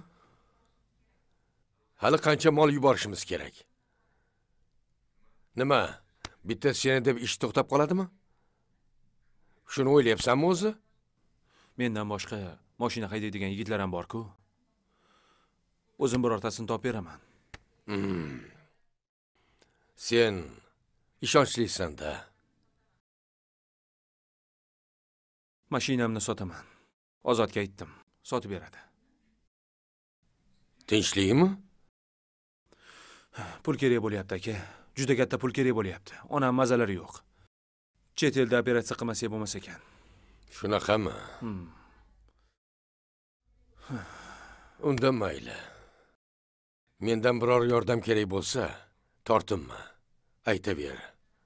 Hali qancha mol yuborishimiz kerak? Nima? Bitta seni deb ish to'xtab qoladimi? Shuni o'ylayapsanmi o'zi? Mendan boshqa mashina haydaydigan yigitlar ham bor-ku. O'zim birortasini topib beraman. Hmm. Sen ishonchlisan-da. Mashinamni sotaman. Ozodga aytdim, sotib beradi. Tinchlikmi? Pul kerak bo'lyapti aka. Juda katta pul kerak bo'lyapti. Onam mazalari yo'q. Chet elda operatsiya qilmasak bo'lmas ekan. Shunaqami? Hmm. Unda mayli. Mendan biror yordam kerak bo'lsa, tortinma. Aytaver.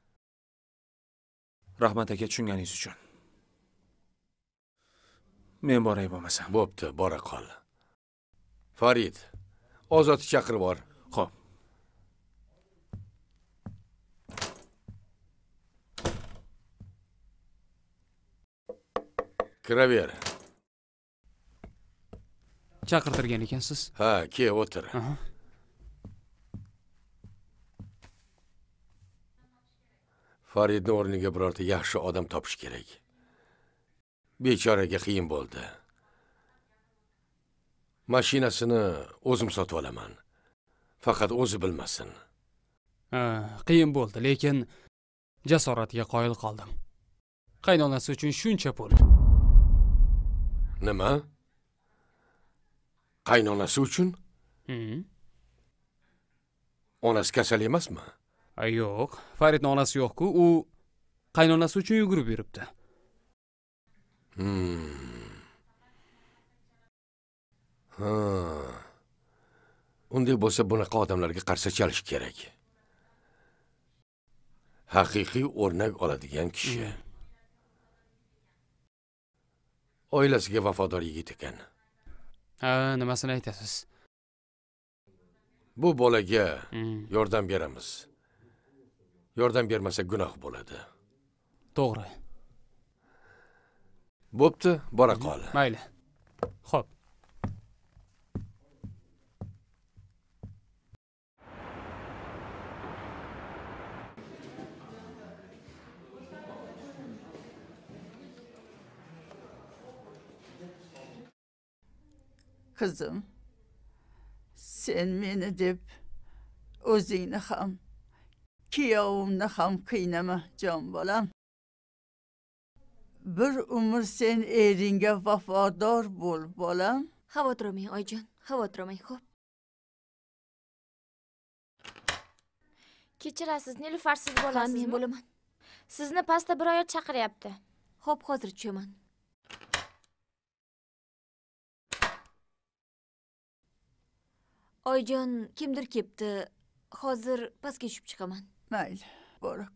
Rahmat aka, tushunganingiz uchun. Men boray bo'lmasam. Bo'pti, bora qol. Farid, Ozodni chaqirib bor. Xo'p. Kiraver. Chaqirtirgan ekansiz? Ha, kel, o'tir. Faridning o'rniga birorta yaxshi odam topish kerak. Bechoraga qiyin bo'ldi. Mashinasini o'zim sotib olaman. Faqat o'zi bilmasin. Ha, qiyin bo'ldi, lekin jasoratiga qoyil qoldim. Qaynonasi uchun shuncha pul. Nima? Qaynonasi uchun? Mhm. Onasi kasal emasmi? Ay yo'q, Faridning onasi yo'q-ku, u qaynonasi uchun yugurib yuribdi. Hmm. Ha. Unday bo'lsa bunaqa odamlarga qarshi chalish kerak. Haqiqiy o'rnak oladigan kishi. Oilasiga vafodor yigit ekan. Ha, nimasini aytasiz? Bu bolaga yordam beramiz. Yordam bermasa gunoh bo'ladi. To'g'ri. Bo'pti, bora qol. Mayli. Xo'p. Qizim, sen meni deb o'zingni ham, kuyovimni ham qiynama, jon bolam. Bir umr sen eringga vafodor bo'l, bolam. Xavotir olmang, oyijon, xavotir olmang, xo'p. Kechirasiz, Nilufar, siz bo'lasizmi? Men bo'laman. Sizni pastda bir ayol chaqiryapti. Xo'p, hozir tushaman. Oyijon, kimdir kelibdi. Hozir pastga tushib chiqaman. Mayli, borak.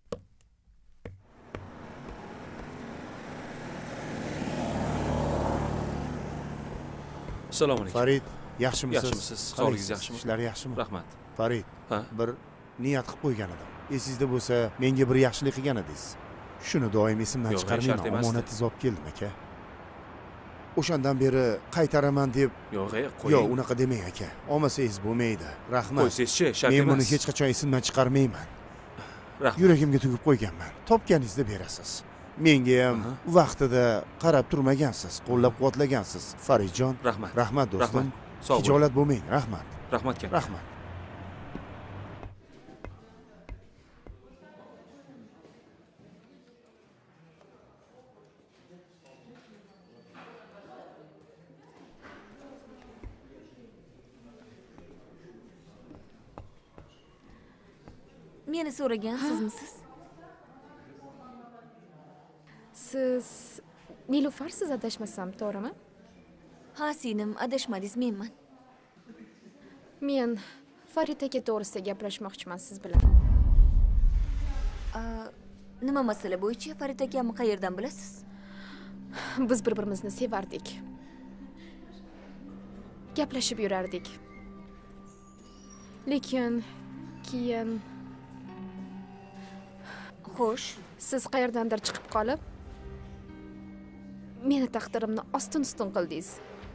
Assalomu alaykum. Farid, yaxshimisiz? Yaxshimisiz? Sog'ligingiz yaxshimi? Ishlar yaxshimi? Rahmat. Farid, bir niyat qilib qo'ygan edim. Esingizda bo'lsa, menga bir yaxshilik qilgan edingiz. Shuni doim esimdan chiqarmayman. Omonatingiz olib keldim aka. O'shandan beri qaytaraman deb. Yo'q, qo'ying. Yo'q, unaqa demang aka. Olmasangiz bo'lmaydi. Rahmat. Qo'ysangizchi, shart emas. Men buni hech qachon esimdan chiqarmayman. Rahmat. Yuragimga tugib qo'yganman. Topganingizda berasiz. Menga ham vaqtida qarab turmagansiz, qo'llab-quvvatlagansiz. Faridjon, rahmat. Rahmat do'stim. Sog' bo'ling. Hijolat bo'lmang. Rahmat. Rahmat katta. Rahmat. Meni so'ragan sizmisiz? Siz Nilufarsiz, adashmasam, to'g'rimi? Ha, singlim, adashmadingiz, menman. Men Farid aka to'g'risida gaplashmoqchiman siz bilan. Nima masala bo'yicha? Farid akamni qayerdan bilasiz? Biz bir-birimizni sevardik. Gaplashib yurardik. Lekin keyin Xo'sh, siz qayerdandir chiqib qolib, meni taqdirimni ostin-ustun qildingiz.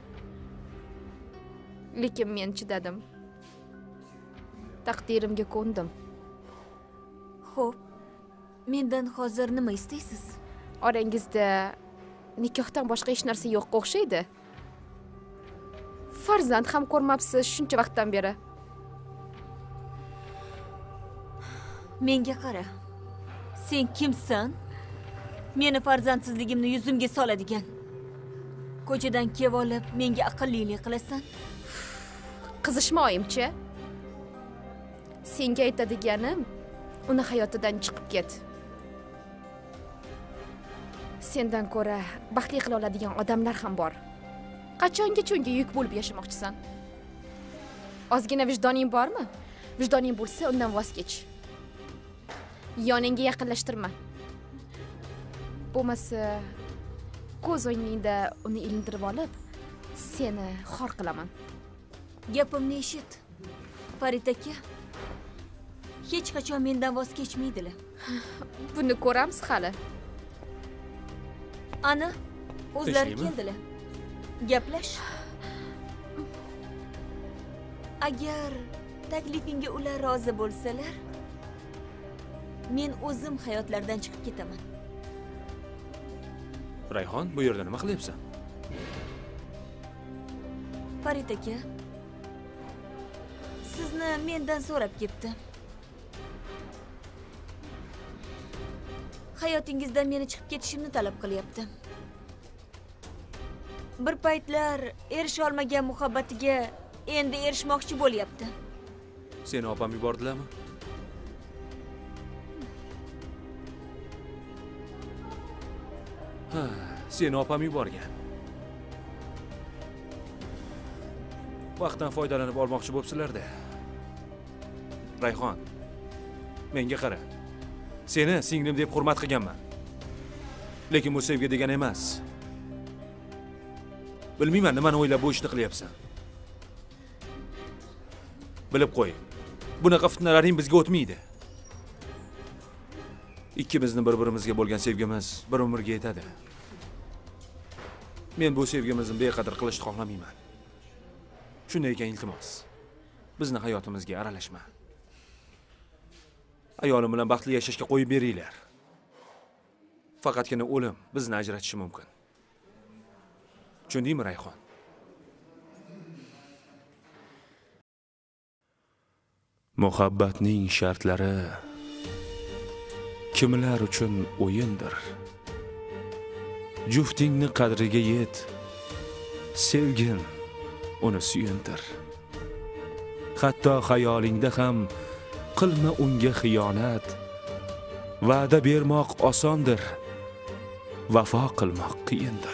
Lekin men chidadim. Taqdirimga ko'ndim. Xo'p, mendan hozir nima istaysiz? Orangizda nikohdan boshqa hech narsa yo'qqa o'xshaydi. Farzand ham ko'rmabsiz shuncha vaqtdan beri. Menga qara. Sen kimsan? Meni farzandsizligimni yuzimga soladigan. Ko'chadan kelib olib, menga aqllilik qilasan? Qizishmoyimchi? Senga aytadiganim, uni hayotidan chiqib ket. Sendan ko'ra baxtli qila oladigan odamlar ham bor. Qachongacha unga yuk bo'lib yashamoqchisan? Ozgina vijdoning bormi? Vijdoning bo'lsa, undan voz kech. Yoningga yaqinlashtirma. Bo'lmasa, ko'z o'ngingda uni ilintirib olib, seni xor qilaman. Gapimni eshit. Farid aka hech qachon mendan voz kechmaydilar. Buni ko'ramiz hali. Ana, o'zlari keldilar. Gaplash. Agar taklifingga ular rozi bo'lsalar, men o'zim hayotlardan chiqib ketaman. Rayhon, bu yerda nima qilyapsan? Farid aka, sizni mendan so'rab ketdi. Hayotingizdan meni chiqib ketishimni talab qilyapti. Bir paytlar erisha olmagan muhabbatiga endi erishmoqchi bo'lyapti. Seni opam yubordilarmi? Ha, seni opam yuborgan. vaqtdan foydalanib olmoqchi bo'libsizlar-da. Rayhon, menga qara. Seni singlim deb hurmat qilganman. Lekin bu sevgi degan emas. Bilmayman nimani o'ylab bu ishni qilyapsan. Bilib qo'y. Bunaqa fitnalaring bizga o'tmaydi. Ikkimizni bir-birimizga bo'lgan sevgimiz bir umrga yetadi. Men bu sevgimizni beqadr qilishni xohlamayman. Shunday ekan iltimos, bizni hayotimizga aralashma. Ayolim bilan baxtli yashashga qo'yib beringlar. Faqatgina o'lim bizni ajratishi mumkin. Tushundingmi, Rayhon? Muhabbatning shartlari kimlar uchun o'yindir. Juftingni qadriga yet, sevgin uni suyuntir. Hatto xayolingda ham qilma unga xiyonat. Va'da bermoq osondir, vafo qilmoq qiyindir.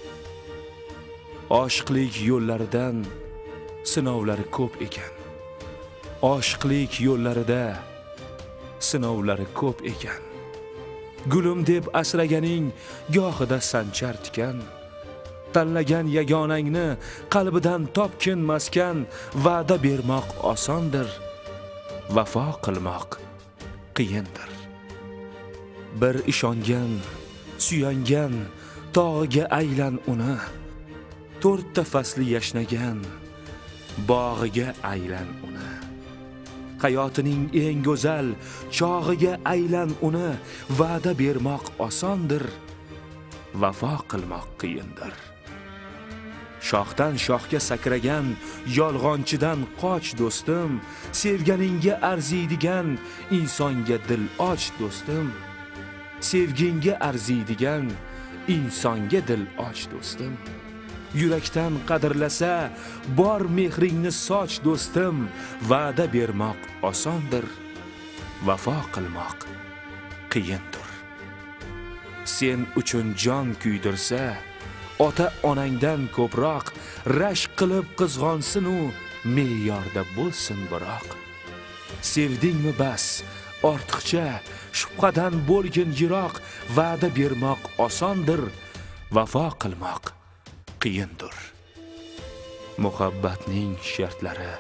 Oshiqlik yo'llaridan sinovlari ko'p ekan. Oshiqlik yo'llarida sinovlari ko'p ekan. Gulim deb asraganing gohida sanchar tikan. Tanlagan yagonangni qalbidan topkin maskan. Va'da bermoq osondir, vafo qilmoq qiyindir. Bir ishongan, suyangan tog'iga aylan uni. To'rtta fasli yashnagan bog'iga aylan uni. Hayotining eng go'zal chog'iga aylan uni. Va'da bermoq osondir, vafo qilmoq qiyindir. Shoxdan shoxga sakragan yolg'onchidan qoch do'stim. Sevganingga arziydigan insonga dil och do'stim. Sevginga arziydigan insonga dil och do'stim. Yurakdan qadrlasa bor mehringni soch do'stim. Va'da bermoq osondir, vafo qilmoq qiyindir. Sen uchun jon kuydirsa ota onangdan ko'proq rashk qilib qizg'onsin u, me'yorda bo'lsin biroq. Sevdingmi bas ortiqcha shubhadan bo'lgin yiroq. Va'da bermoq osondir, vafo qilmoq qiyindir. Muhabbatning shartlari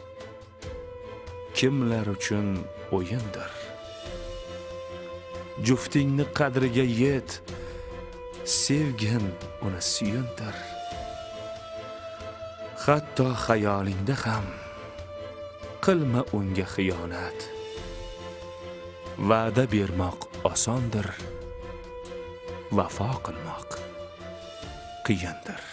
kimlar uchun o'yindir. Juftingni qadriga yet, sevgin uni suyuntir. Hatto xayolingda ham qilma unga xiyonat. Va'da bermoq osondir, vafo qilmoq qiyindir.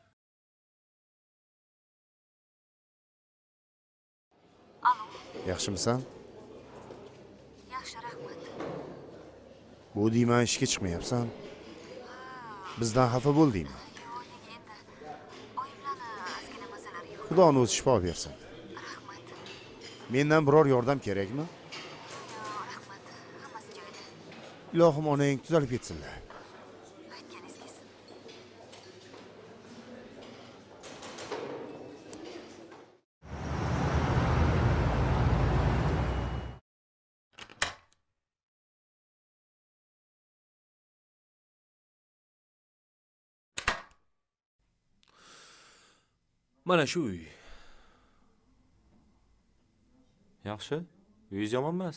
Yaxshimisan? Yaxshi, rahmat. Bu deyman ishga chiqmayapsan. Bizdan xafa bo'ldingmi? Xudoning o'zi shifo bersin. Rahmat. Mendan biror yordam kerakmi? Rahmat. Hammasi joyida. Ilohim onang tuzalib ketsinlar. Aytganingiz kelsin. Mana shu uy. Yaxshi. Uyingiz yomon emas.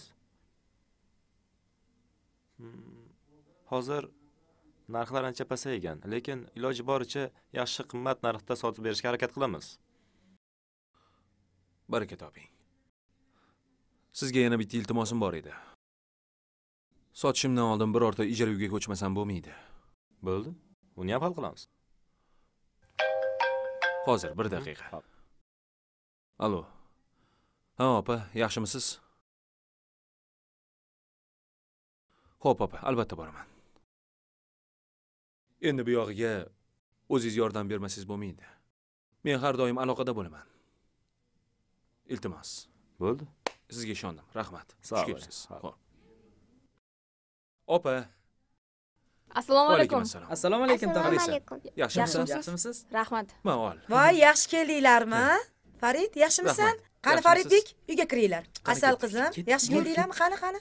Hozir narxlar ancha pasaygan, lekin iloji boricha yaxshi qimmat narxda sotib berishga harakat qilamiz. Baraka toping. Sizga yana bitta iltimosim bor edi. Sotishimdan oldin birorta ijara uyga ko'chmasam bo'lmaydi. Bo'ldi. Uni ham hal qilamiz. Hozir bir daqiqa. Alo. Ha, opa, yaxshimisiz? Xo'p, opa, albatta boraman. Endi bu yog'iga o'zingiz yordam bermasangiz bo'lmaydi. Men har doim aloqada bo'laman. Iltimos. Bo'ldi. Sizga ishondim. Rahmat. Xush kelibsiz. Xo'p. Opa. Assalomu alaykum. Assalomu alaykum, tog'a. Assalomu alaykum. Yaxshimisiz? Yaxshimisiz? Rahmat. Ma'ol. Voy, yaxshi keldinglarmi? Farid, yaxshimisan? Qani Yaxshimisiz? Faridbek, uyga kiringlar. Qani Asal ketdik, qizim, ketdik. yaxshi keldinglarmi? Qani, qani.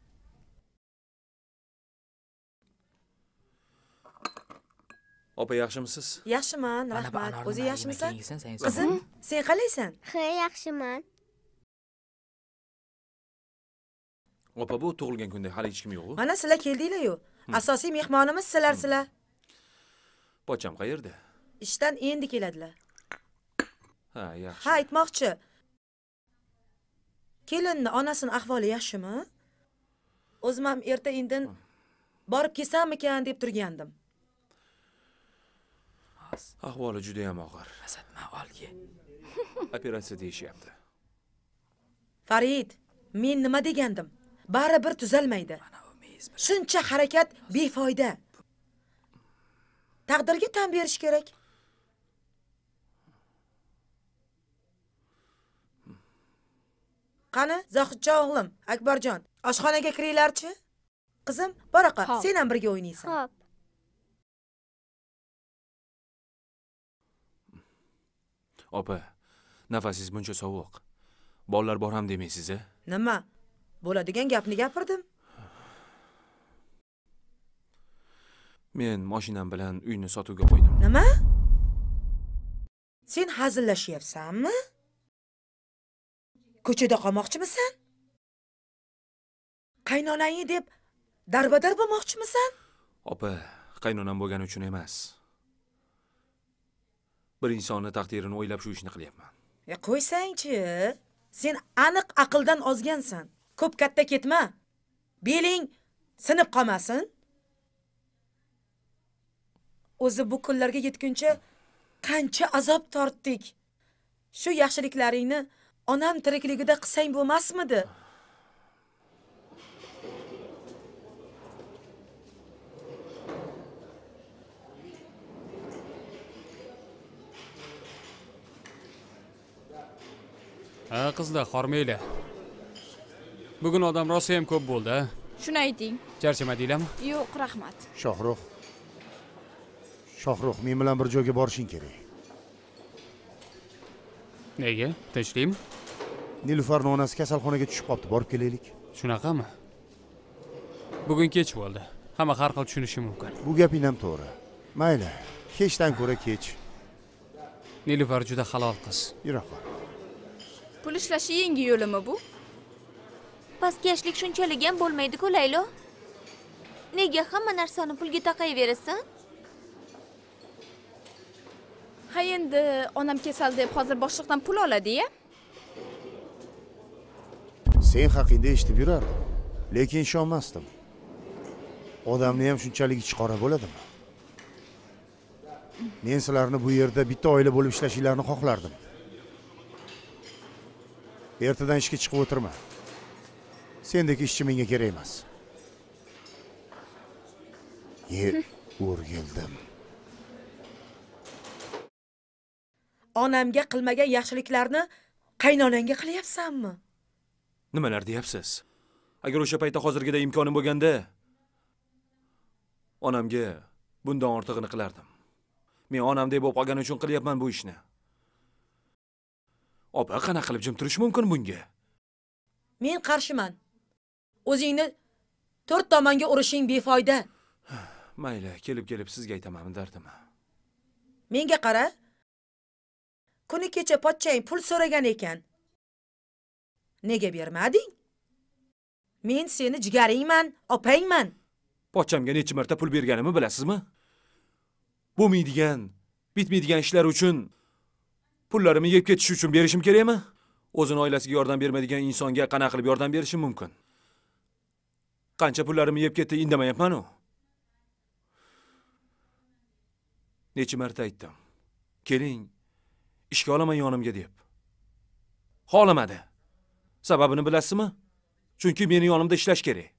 Opa, yaxshimisiz? Yaxshiman, Mana bu rahmat. anorni O'zi nariga yaxshimisan? yeysan, sen Qizim, sen qalaysan? Ha, yaxshiman. Opa, bu tug'ilgan kunda hali hech kim yo'q-ku. Mana sizlar keldinglar-yu. Asosiy mehmonimiz sizlar sizlar. Pocham qayerda? Ishdan endi keladilar. Ha, yaxshi. Ha, aytmoqchi. Kelinni onasining ahvoli yaxshimi? O'zim ham erta indin borib kelsammikan deb turgandim. Ahvoli juda ham og'ir. Asatma olga. Operatsiya deyishyapti. Farid, men nima degandim? Baribir tuzalmaydi. Shuncha harakat befoyda. Taqdirga tan berish kerak. Qani, Zohidjon o'g'lim, Akbarjon, oshxonaga kiringlarchi. Qizim, boraqa, sen ham birga o'ynaysan. Xo'p. Opa, nafasingiz buncha sovuq. Bolalar bor ham demaysiz-a? Nima? Bo'ladigan gapni gapirdim. Men mashinam bilan uyni sotuvga qo'ydim. Nima? Sen hazillashyapsanmi? Ko'chada qolmoqchimisan? Qaynonangni deb darbadar bo'lmoqchimisan? Opa, qaynonam bo'lgani uchun emas. Bir insonni taqdirini o'ylab shu ishni qilyapman. Ya qo'ysang-chi. Sen aniq aqldan ozgansan. Ko'p katta ketma. Beling sinib qolmasin. O'zi bu kunlarga yetguncha qancha azob tortdik. Shu yaxshiliklaringni onam tirikligida qilsang bo'lmasmidi? Ha, qizlar, hormanglar. Bugun odam rosa ham ko'p bo'ldi, ha? Shuni ayting. Charchamadinglarmi? Yo'q, rahmat. Shohruh. Shohruh, men bilan bir joyga borishing kerak. Nega? Tinchlikmi? Nilufarning onasi kasalxonaga tushib qopti, borib kelaylik. Shunaqami? Bugun kech bo'ldi. Hamma har xil tushunishi mumkin. Bu gaping ham to'g'ri. Mayli, kechdan ko'ra kech. Nilufar juda halol qiz. Yura qol. Pul ishlashi yangi yo'limi bu? Pastkashlik shunchalik ham bo'lmaydi-ku, Laylo. Nega hamma narsani pulga taqayverasan? Ha, endi onam kasal deb hozir boshliqdan pul oladi-ya? Sen haqingda eshitib yurardim, lekin ishonmasdim. Odamni ham shunchalik ichiqora bo'ladimi? Men sizlarni bu yerda bitta oila bo'lib ishlashingizni xohlardim. Ertadan ishga chiqib o'tirma. Sendek ishchi menga kerak emas. Ye, o'rgildim. Onamga qilmagan yaxshiliklarni qaynonangga qilyapsanmi? Nimalar deyapsiz? Agar o'sha paytda hozirgida imkonim bo'lganda, onamga bundan ortig'ini qilardim. Men onamdek bo'lib qolgani uchun qilyapman bu ishni. Opa, qana qilib jim turish mumkin bunga? Men qarshiman. O'zingni to'rt tomonga urishing befoyda. Mayli, kelib-kelib sizga aytaman dardimni. Menga qara. Kuni kecha pochchang pul so'ragan ekan. Nega bermading? Men seni jigaringman, opangman. Pochchamga necha marta pul berganimni bilasizmi? Bo'lmaydigan, bitmaydigan ishlar uchun pullarimni yeb ketish uchun berishim kerakmi? O'zini oilasiga yordam bermaydigan insonga qana qilib yordam berishim mumkin? Qancha pullarimni yeb ketdi, indamayapman-ku. Necha marta aytdim. Keling, ishga olaman yonimga deb. Xohlamadi. Sababini bilasizmi? Chunki meni yonimda ishlash kerak.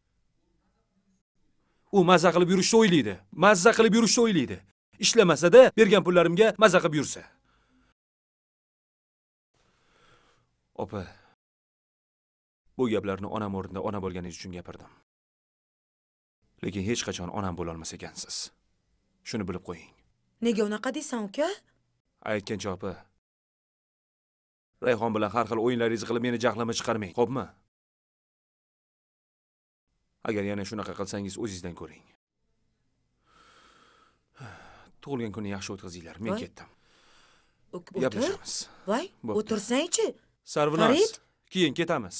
U mazza qilib yurishni o'ylaydi. Mazza qilib yurishni o'ylaydi. Ishlamasa-da, bergan pullarimga mazza qilib yursa. Opa, bu gaplarni onam o'rnida ona bo'lganingiz uchun gapirdim. Lekin hech qachon onam bo'la olmas ekansiz. Shuni bilib qo'ying. Nega unaqa deysan, uka? Aytgancha opa, Rayhon bilan har xil o'yinlaringizni qilib meni jahlimga chiqarmang, xo'pmi? Agar yana shunaqa qilsangiz o'zingizdan ko'ring. Tug'ilgan kunni yaxshi o'tkazinglar, men ketdim. Gaplashamiz. Voy, o'tirsang-chi. Sarvinoz, keyin ketamiz.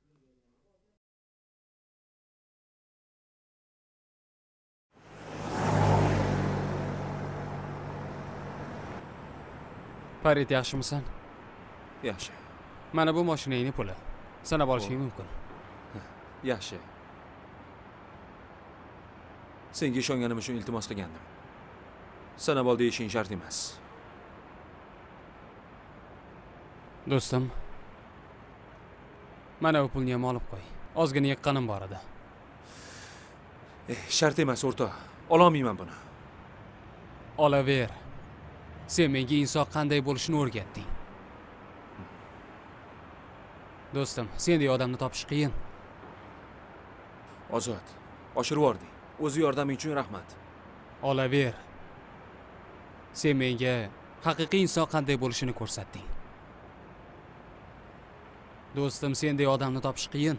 Farid, yaxshimisan? Yaxshi. Mana bu mashinangning puli. Sanab olishing mumkin. Yaxshi. Senga ishonganim uchun iltimos qilgandim. Sanab ol deyishing shart emas. Do'stim, mana bu pulni ham olib qo'y. Ozgina yiqqanim bor edi. Eh, shart emas, o'rtoq. Ololmayman buni. Olaver. Sen menga inson qanday bo'lishini o'rgatding. Do'stim, sendek odamni topish qiyin. Ozod, oshirib yording. O'zi yordaming uchun rahmat. Olaver. Sen menga haqiqiy inson qanday bo'lishini ko'rsatding. Do'stim, sendek odamni topish qiyin.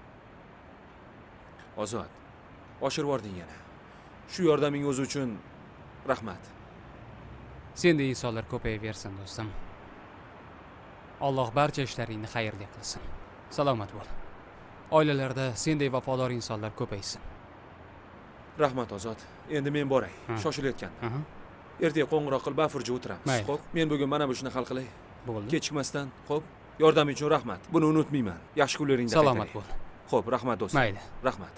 Ozod, oshirib yording yana. Shu yordaming o'zi uchun rahmat. Sendek insonlar ko'payaversin, do'stim. Alloh barcha ishlaringni xayrli qilsin. Salomat bo'l. Oilalarda sendek vafodor insonlar ko'paysin. Rahmat Ozod. Endi men boray. Shoshilayotgandim. Ertaga qo'ng'iroq qilib bafurja o'tiramiz. Xo'p, men bugun mana bu ishni hal qilay. Bo'ldi. Kechikmasdan, xo'p? Yordaming uchun rahmat. Buni unutmayman. Yaxshi kunlaringda salomat bo'l. Xo'p, rahmat do'stim. Mayli. Rahmat.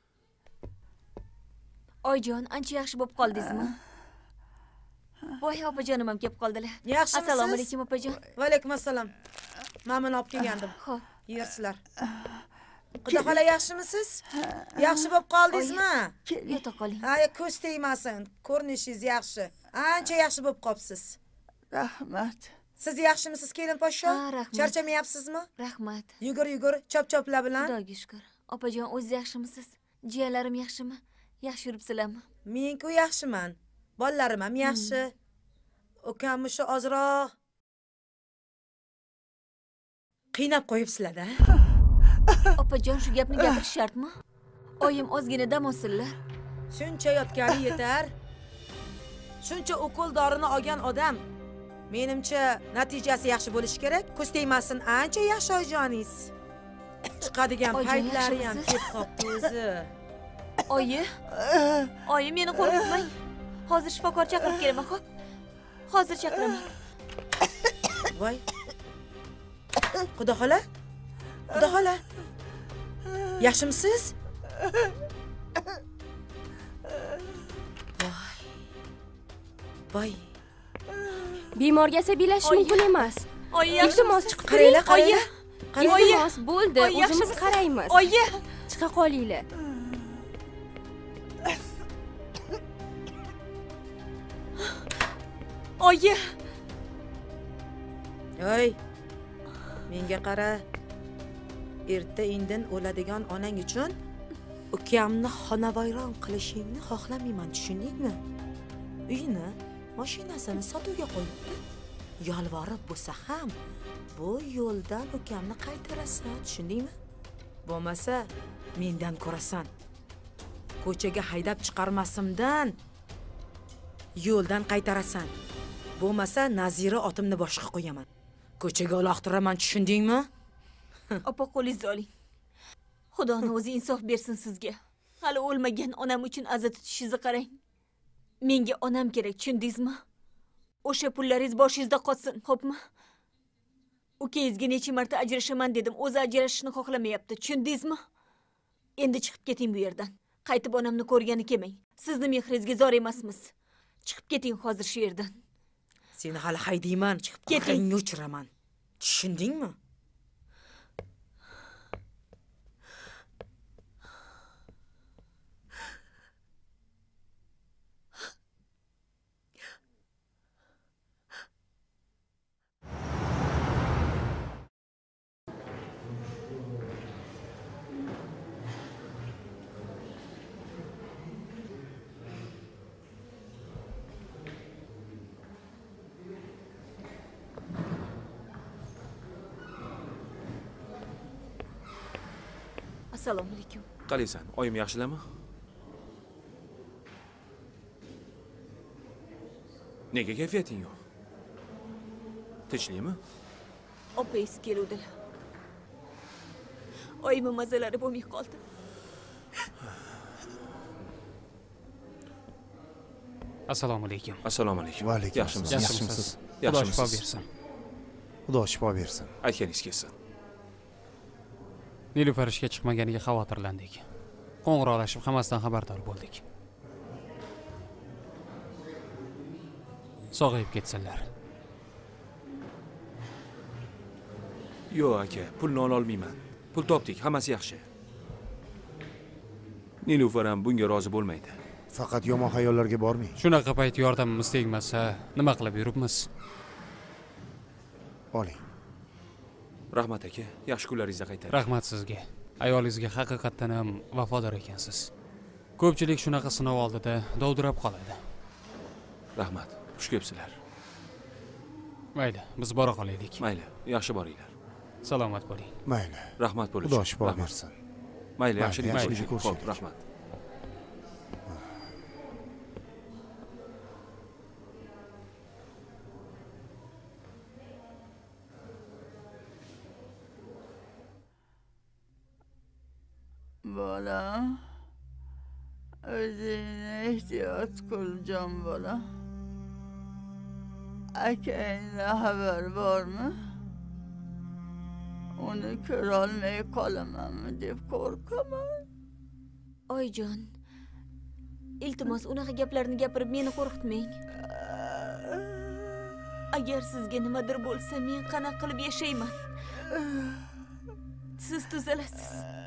Oyjon, ancha yaxshi bo'lib qoldingizmi? Voy, opajonim ham kelib qoldilar. Yaxshimisiz? Assalomu alaykum opajon. Va alaykum assalom. Men buni olib kelgandim. Xo'p. Yersizlar. Xudo xola yaxshimisiz? Yaxshi bo'lib qoldingizmi? Yota qoling. Ha, ko'z tegmasin. Ko'rinishingiz yaxshi. Ancha yaxshi bo'lib qopsiz. Rahmat. Siz yaxshimisiz, kelin poshsho? Ha, rahmat. Charchamayapsizmi? Rahmat. Yugur, yugur, chop-choplar bilan. Xudoga shukr. Opajon, o'zingiz yaxshimisiz? Jiyanlarim yaxshimi? Yaxshi yuribsizlarmi? Men-ku yaxshiman. Bolalarim ham yaxshi. Ukamni shu ozroq qiynab qo'yibsizlar-da. Opajon, shu gapni gapirish shartmi? Oyim ozgina dam olsinlar. Shuncha yotgani yetar. Shuncha ukol dorini olgan odam. Menimcha natijasi yaxshi bo'lishi kerak. Ko'z tegmasin, ancha yaxshi oyijoningiz. Chiqadigan paytlari ham kelib qopti o'zi. Oyi. Oyi, meni qo'rqitmang. Hozir shifokor chaqirib kelaman, xo'p? Hozir chaqiraman. Voy. Xudo xola? Xudo xola. Yaxshimisiz? Voy. Voy. Bemorga asabiylashish mumkin emas. Oyi, iltimos chiqib qaranglar, oyi. qaranglar. Iltimos bo'ldi, o'zimiz qaraymiz. Oyi, chiqa qolinglar. Oyi. Oy. Menga qara. Erta indin o'ladigan onang uchun ukamni xonavayron qilishingni xohlamayman, tushundingmi? Uyini, mashinasini sotuvga qo'yibdi. Yolvorib bo'lsa ham bu yo'ldan ukamni qaytarasan, tushundingmi? Bo'lmasa, mendan ko'rasan. Ko'chaga haydab chiqarmasimdan yo'ldan qaytarasan. Bo'lmasa, Nazira otimni boshqa qo'yaman. Ko'chaga uloqtiraman, tushundingmi? Opa, qo'lingizni oling. Xudoning o'zi insof bersin sizga. Hali o'lmagan onam uchun aza tutishingizni qarang. Menga onam kerak, tushundingizmi? O'sha pullaringiz boshingizda qolsin, xo'pmi? Ukangizga necha marta ajrashaman dedim, o'zi ajrashishni xohlamayapti, tushundingizmi? Endi chiqib keting bu yerdan. Qaytib onamni ko'rgani kelmang. Sizni mehringizga zor emasmiz. Chiqib keting hozir shu yerdan. Seni hali haydayman, chiqib keting, o'chiraman. Tushundingmi? assalomu alaykum. Qalaysan? Oyim yaxshilami? Nega kayfiyating yo'q? Tinchlikmi? Opayis keluvdilar. Oyimning mazalari bo'lmay qoldi. Assalomu alaykum. Assalomu alaykum. Va alaykum Yaxshimisiz? Yaxshimisiz? Xudo shifo bersin. Xudo shifo bersin. Aytganingiz kelsin. Nilufar ishga chiqmaganiga xavotirlandik. Qo'ng'iroqlashib hammasidan xabardor bo'ldik. Sog'ayib ketsinlar. Yo'q aka, pulni ola olmayman. Pul topdik, hammasi yaxshi. Nilufar ham bunga rozi bo'lmaydi. Faqat yomon xayollarga bormang. Shunaqa payt yordamimiz tegmasa, nima qilib yuribmiz? Oling. Rahmat aka, yaxshi kunlaringizda qaytaring. Rahmat sizga. Ayolingizga haqiqatdan ham vafodor ekansiz. Ko'pchilik shunaqa sinov oldida dovdirab qoladi. Rahmat, xush kelibsizlar. Mayli, biz bora qolaylik. Mayli, yaxshi boringlar. Salomat bo'ling. Mayli. Rahmat bo'ling. Xudo shifo bersin. Mayli, yaxshilik yaxshilik ko'rishing. Xo'p, rahmat. Bolam, o'zingni ehtiyot qil jon bolam. Akangdan xabar bormi? Uni ko'rolmay qolamanmi deb qo'rqaman. Oyijon, iltimos unaqa gaplarni gapirib meni qo'rqitmang. Agar sizga nimadir bo'lsa, men qanaqa qilib yashayman? Siz tuzalasiz.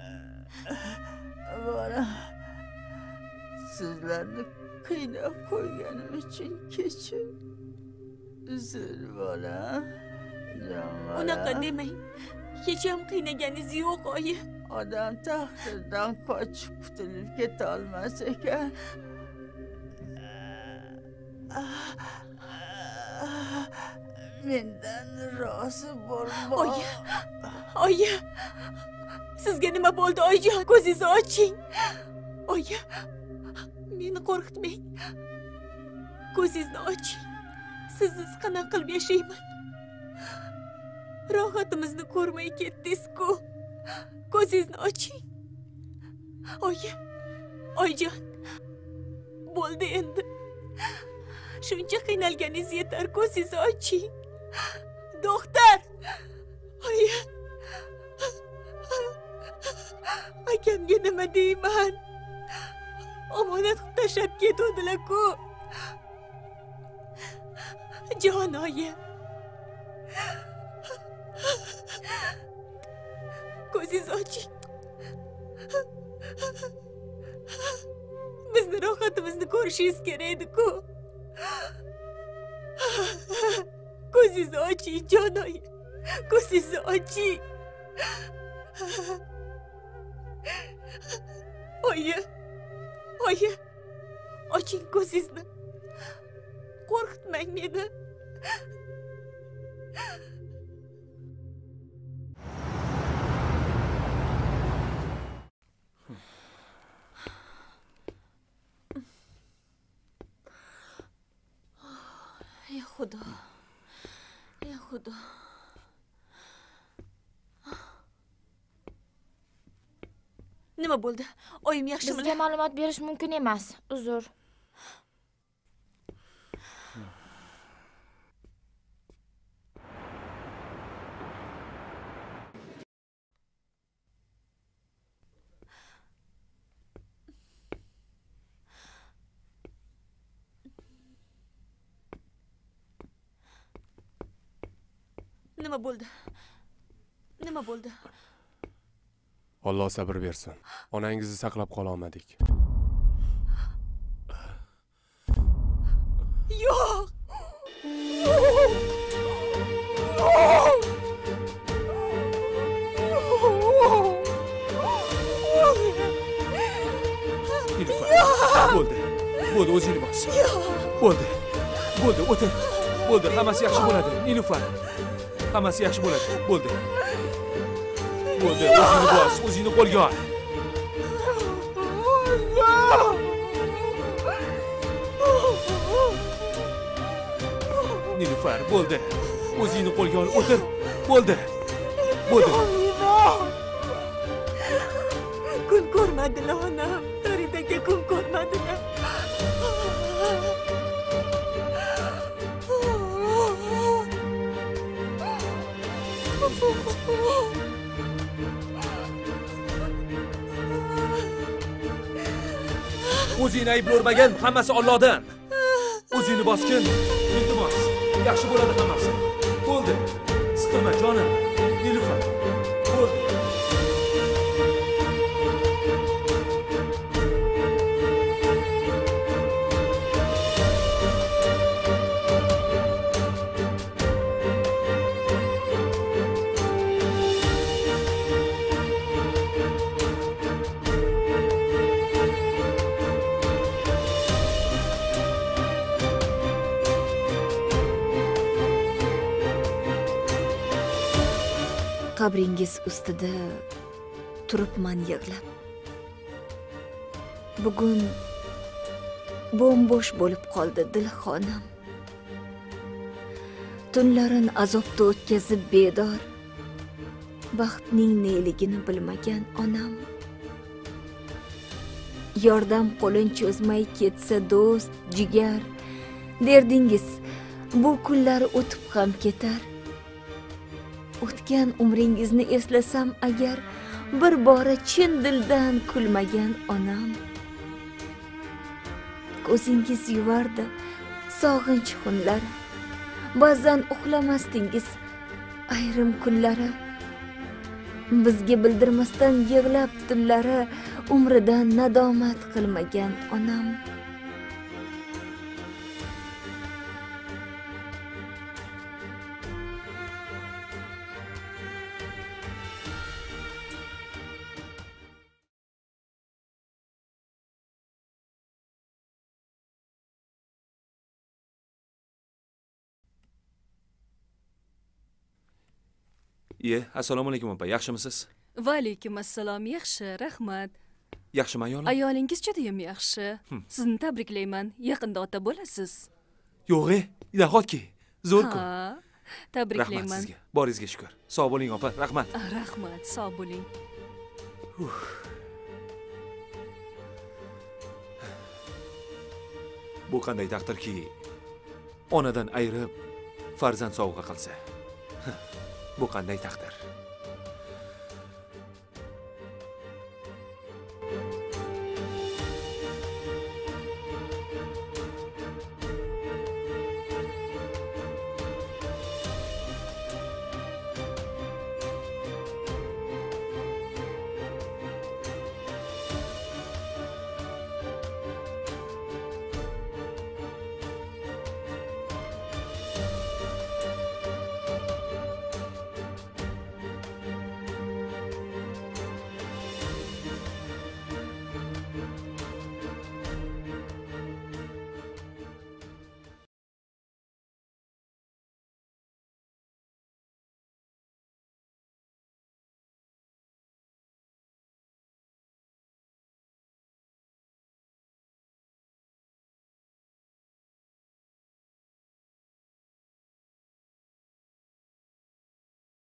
Bolam, sizlarni qiynab qo'yganim uchun kechir. Uzr bolam. Unaqa demang. Hech ham qiynaganingiz yo'q, oyi. Odam taqdirdan qochib qutulib keta olmas ekan. Mendan rozi bo'lma. Oyi. Oyi. Sizga nima bo'ldi, oyijon? Ko'zingizni oching. Oyi. Meni qo'rqitmang. Ko'zingizni oching. Sizsiz qanaqa qilib yashayman? Rohatimizni ko'rmay ketdingiz-ku. Ko'zingizni oching. Oyi. Oyijon. Bo'ldi endi. Shuncha qiynalganingiz yetar, ko'zingizni oching. Doktor. Oyi. Akamga nima deyman? Omonat qilib tashlab ketuvdilar-ku. Jon oyi. Ko'zingizni oching. Bizni rohatimizni ko'rishingiz kerak edi-ku. Ko'zingizni oching, jon oyi. Ko'zingizni oching. Oyi. Oyi. Oching ko'zingizni. Qo'rqitmang meni. Ya Xudo. Ya Xudo. Nima bo'ldi? Oyim yaxshimi? Bizga ma'lumot berish mumkin emas. Uzr. Nima bo'ldi? Nima bo'ldi? Alloh sabr bersin. Onangizni saqlab qola olmadik. Yo'q. Bo'ldi. Bo'ldi, o'zingni bos. Bo'ldi. Bo'ldi, o'tir. Bo'ldi, hammasi yaxshi bo'ladi. Nilufar. Hammasi yaxshi bo'ladi. Bo'ldi. Bo'ldi, o'zingni bos, o'zingni qo'lga ol. Nilufar, bo'ldi. O'zingni qo'lga ol, o'tir. Bo'ldi. Bo'ldi. Kun ko'rmadilar onam. Faridaga kun ko'rmadilar. O'zingni ayblagan, hammasi Allohdan. O'zingni bosgin. Iltimos, yaxshi bo'ladi hammasi. Bo'ldi. Siqilma jonim. Nilufar. Bo'ldi. Qabringiz ustida turibman yig'lab. Bugun bo'm-bo'sh bo'lib qoldi dilxonam. Tunlarin azobda o'tkazib bedor, baxtning neligini bilmagan onam. Yordam qo'lin cho'zmay ketsa do'st, jigar, derdingiz, bu kunlar o'tib ham ketar. O'tgan umringizni eslasam agar, bir bora chin dildan kulmagan onam. Ko'zingiz yuvardi sog'inch xunlari. Ba'zan uxlamasdingiz ayrim kunlari. Bizga bildirmasdan yig'lab tunlari, umridan nadomat qilmagan onam. Iye, assalomu alaykum opa, yaxshimisiz? Va alaykum assalom, yaxshi, rahmat. Yaxshimi ayolim? Ayolingiz judayam yaxshi. Sizni tabriklayman. Yaqinda ota bo'lasiz. Yo'q-e, nahotki, zo'r-ku. Ha, tabriklayman. Rahmat sizga. Boringizga shukr. Sog' bo'ling opa, rahmat. Rahmat, sog' bo'ling. Bu qanday taqdirki, onadan ayirib farzand sovg'a qilsa. Bu qanday taqdir?